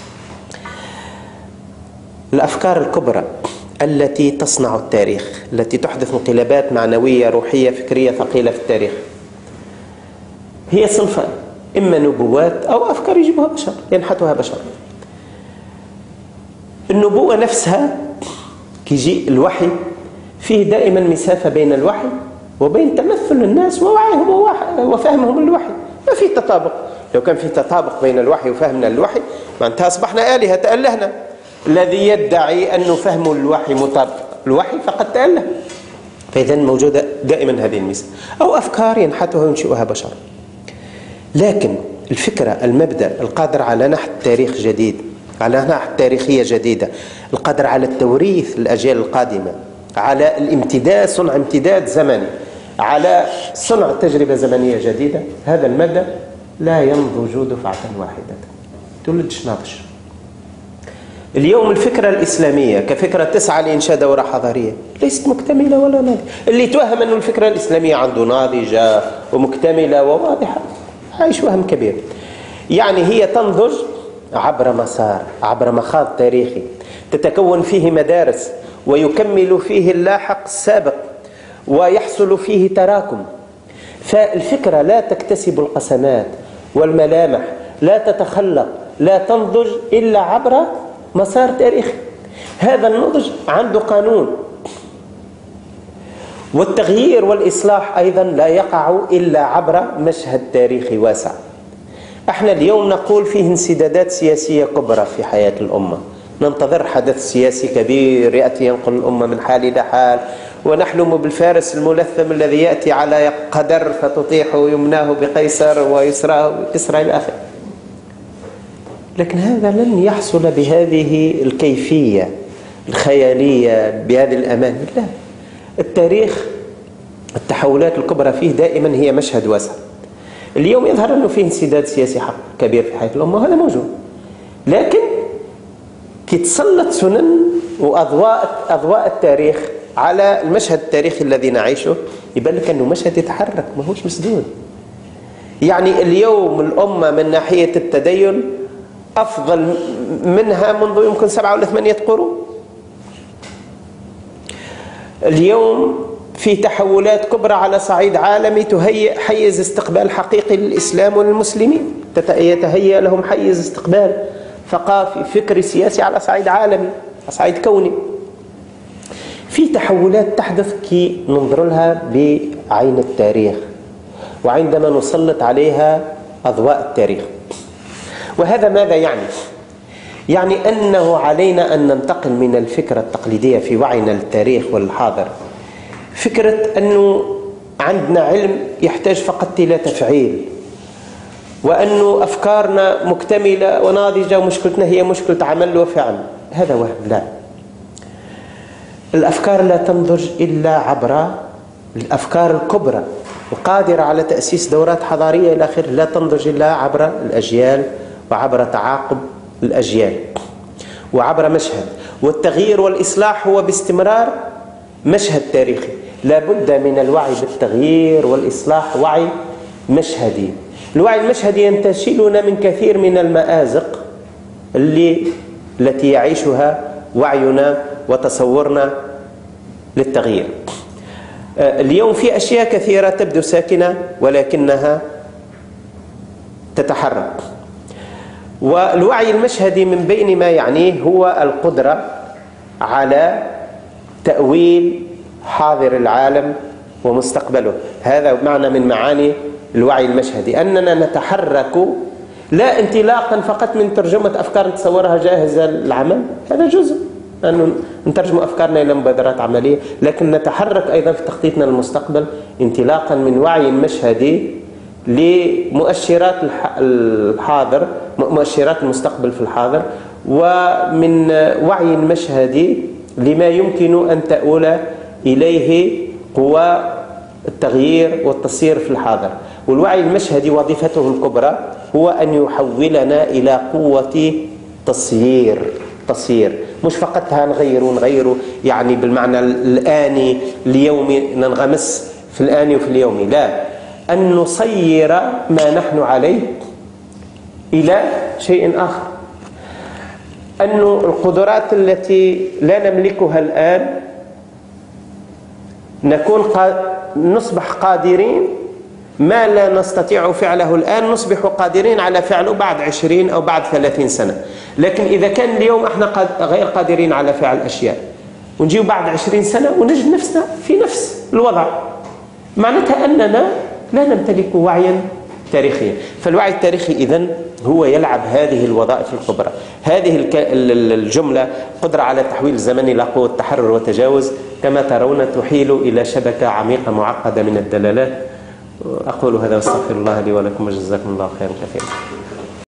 الأفكار الكبرى التي تصنع التاريخ، التي تحدث انقلابات معنوية روحية فكرية ثقيلة في التاريخ، هي صنفان: إما نبوات أو أفكار يجيبها بشر ينحتها بشر. النبوة نفسها كيجي الوحي فيه دائما مسافة بين الوحي وبين تمثل الناس ووعيهم وفهمهم للوحي، ما في تطابق. لو كان في تطابق بين الوحي وفهمنا للوحي معناتها أصبحنا آلهة تألهنا. الذي يدعي أنه فهم الوحي مطابق الوحي فقد تأله. فإذا موجودة دائما هذه الميزة، أو أفكار ينحتها وينشئها بشر. لكن الفكرة، المبدأ القادر على نحت تاريخ جديد، على نحت تاريخية جديدة، القادر على التوريث الأجيال القادمة، على الامتداد، صنع امتداد زمني، على صنع تجربة زمنية جديدة، هذا المبدأ لا ينضج دفعة واحدة، تولدش ناضج. اليوم الفكرة الإسلامية كفكرة تسعى لإنشاء دورة حضارية ليست مكتملة ولا ناضجة. اللي توهم أن الفكرة الإسلامية عنده ناضجة ومكتملة وواضحة عايش وهم كبير. يعني هي تنضج عبر مسار، عبر مخاض تاريخي تتكون فيه مدارس ويكمل فيه اللاحق السابق ويحصل فيه تراكم. فالفكرة لا تكتسب القسمات والملامح، لا تتخلق، لا تنضج إلا عبر مسار تاريخي. هذا النضج عنده قانون، والتغيير والإصلاح أيضا لا يقع إلا عبر مشهد تاريخي واسع. احنا اليوم نقول فيه انسدادات سياسية كبرى في حياة الأمة، ننتظر حدث سياسي كبير يأتي ينقل الأمة من حال إلى حال، ونحلم بالفارس الملثم الذي يأتي على قدر فتطيح يمناه بقيصر ويسراه بكسرى إلى آخره. لكن هذا لن يحصل بهذه الكيفية الخيالية بهذه الأمان. لا، التاريخ التحولات الكبرى فيه دائما هي مشهد واسع. اليوم يظهر أنه فيه انسداد سياسي حق كبير في حياة الأمة، وهذا موجود، لكن كي تسلط سنن وأضواء أضواء التاريخ على المشهد التاريخي الذي نعيشه يبان لك أنه مشهد يتحرك، ما هوش مسدود. يعني اليوم الأمة من ناحية التدين أفضل منها منذ يمكن سبعة ولا ثمانية قرون. اليوم في تحولات كبرى على صعيد عالمي تهيئ حيز استقبال حقيقي للإسلام والمسلمين، يتهيأ لهم حيز استقبال ثقافي فكري سياسي على صعيد عالمي، على صعيد كوني. في تحولات تحدث كي ننظر لها بعين التاريخ وعندما نسلط عليها أضواء التاريخ. وهذا ماذا يعني؟ يعني أنه علينا أن ننتقل من الفكرة التقليدية في وعينا للتاريخ والحاضر، فكرة أنه عندنا علم يحتاج فقط إلى تفعيل، وأنه أفكارنا مكتملة وناضجة ومشكلتنا هي مشكلة عمل وفعل. هذا وهم. لا، الأفكار لا تنضج إلا عبر الأفكار الكبرى القادرة على تأسيس دورات حضارية إلى آخره، لا تنضج إلا عبر الأجيال وعبر تعاقب الأجيال وعبر مشهد. والتغيير والإصلاح هو باستمرار مشهد تاريخي. لا بد من الوعي بالتغيير والإصلاح، وعي مشهدي. الوعي المشهدي ينتشلنا من كثير من المآزق اللي التي يعيشها وعينا وتصورنا للتغيير. اليوم في أشياء كثيرة تبدو ساكنة ولكنها تتحرك. والوعي المشهدي من بين ما يعنيه هو القدرة على تأويل حاضر العالم ومستقبله. هذا معنى من معاني الوعي المشهدي، أننا نتحرك لا انطلاقا فقط من ترجمة أفكار نتصورها جاهزة للعمل، هذا جزء أن نترجم أفكارنا إلى مبادرات عملية، لكن نتحرك أيضا في تخطيطنا للمستقبل انطلاقا من وعي مشهدي لمؤشرات الحاضر، مؤشرات المستقبل في الحاضر، ومن وعي مشهدي لما يمكن أن تؤول إليه قوى التغيير والتصير في الحاضر. والوعي المشهدي وظيفته الكبرى هو أن يحولنا إلى قوة تصيير تصير مش فقط هنغير ونغير يعني بالمعنى الآني اليومي، ننغمس في الآني وفي اليومي، لا، أن نصير ما نحن عليه إلى شيء آخر. أن القدرات التي لا نملكها الآن نكون نصبح قادرين، ما لا نستطيع فعله الآن نصبح قادرين على فعله بعد عشرين أو بعد ثلاثين سنة. لكن إذا كان اليوم احنا غير قادرين على فعل أشياء ونجيب بعد عشرين سنة ونجد نفسنا في نفس الوضع، معناتها أننا لا نمتلك وعيا تاريخيا. فالوعي التاريخي إذن هو يلعب هذه الوظائف الكبرى. هذه الجملة قدرة على تحويل الزمن إلى قوة تحرر وتجاوز كما ترون تحيل إلى شبكة عميقة معقدة من الدلالات. أقول هذا واستغفر الله لي ولكم وجزاكم الله خيرا كثيرا.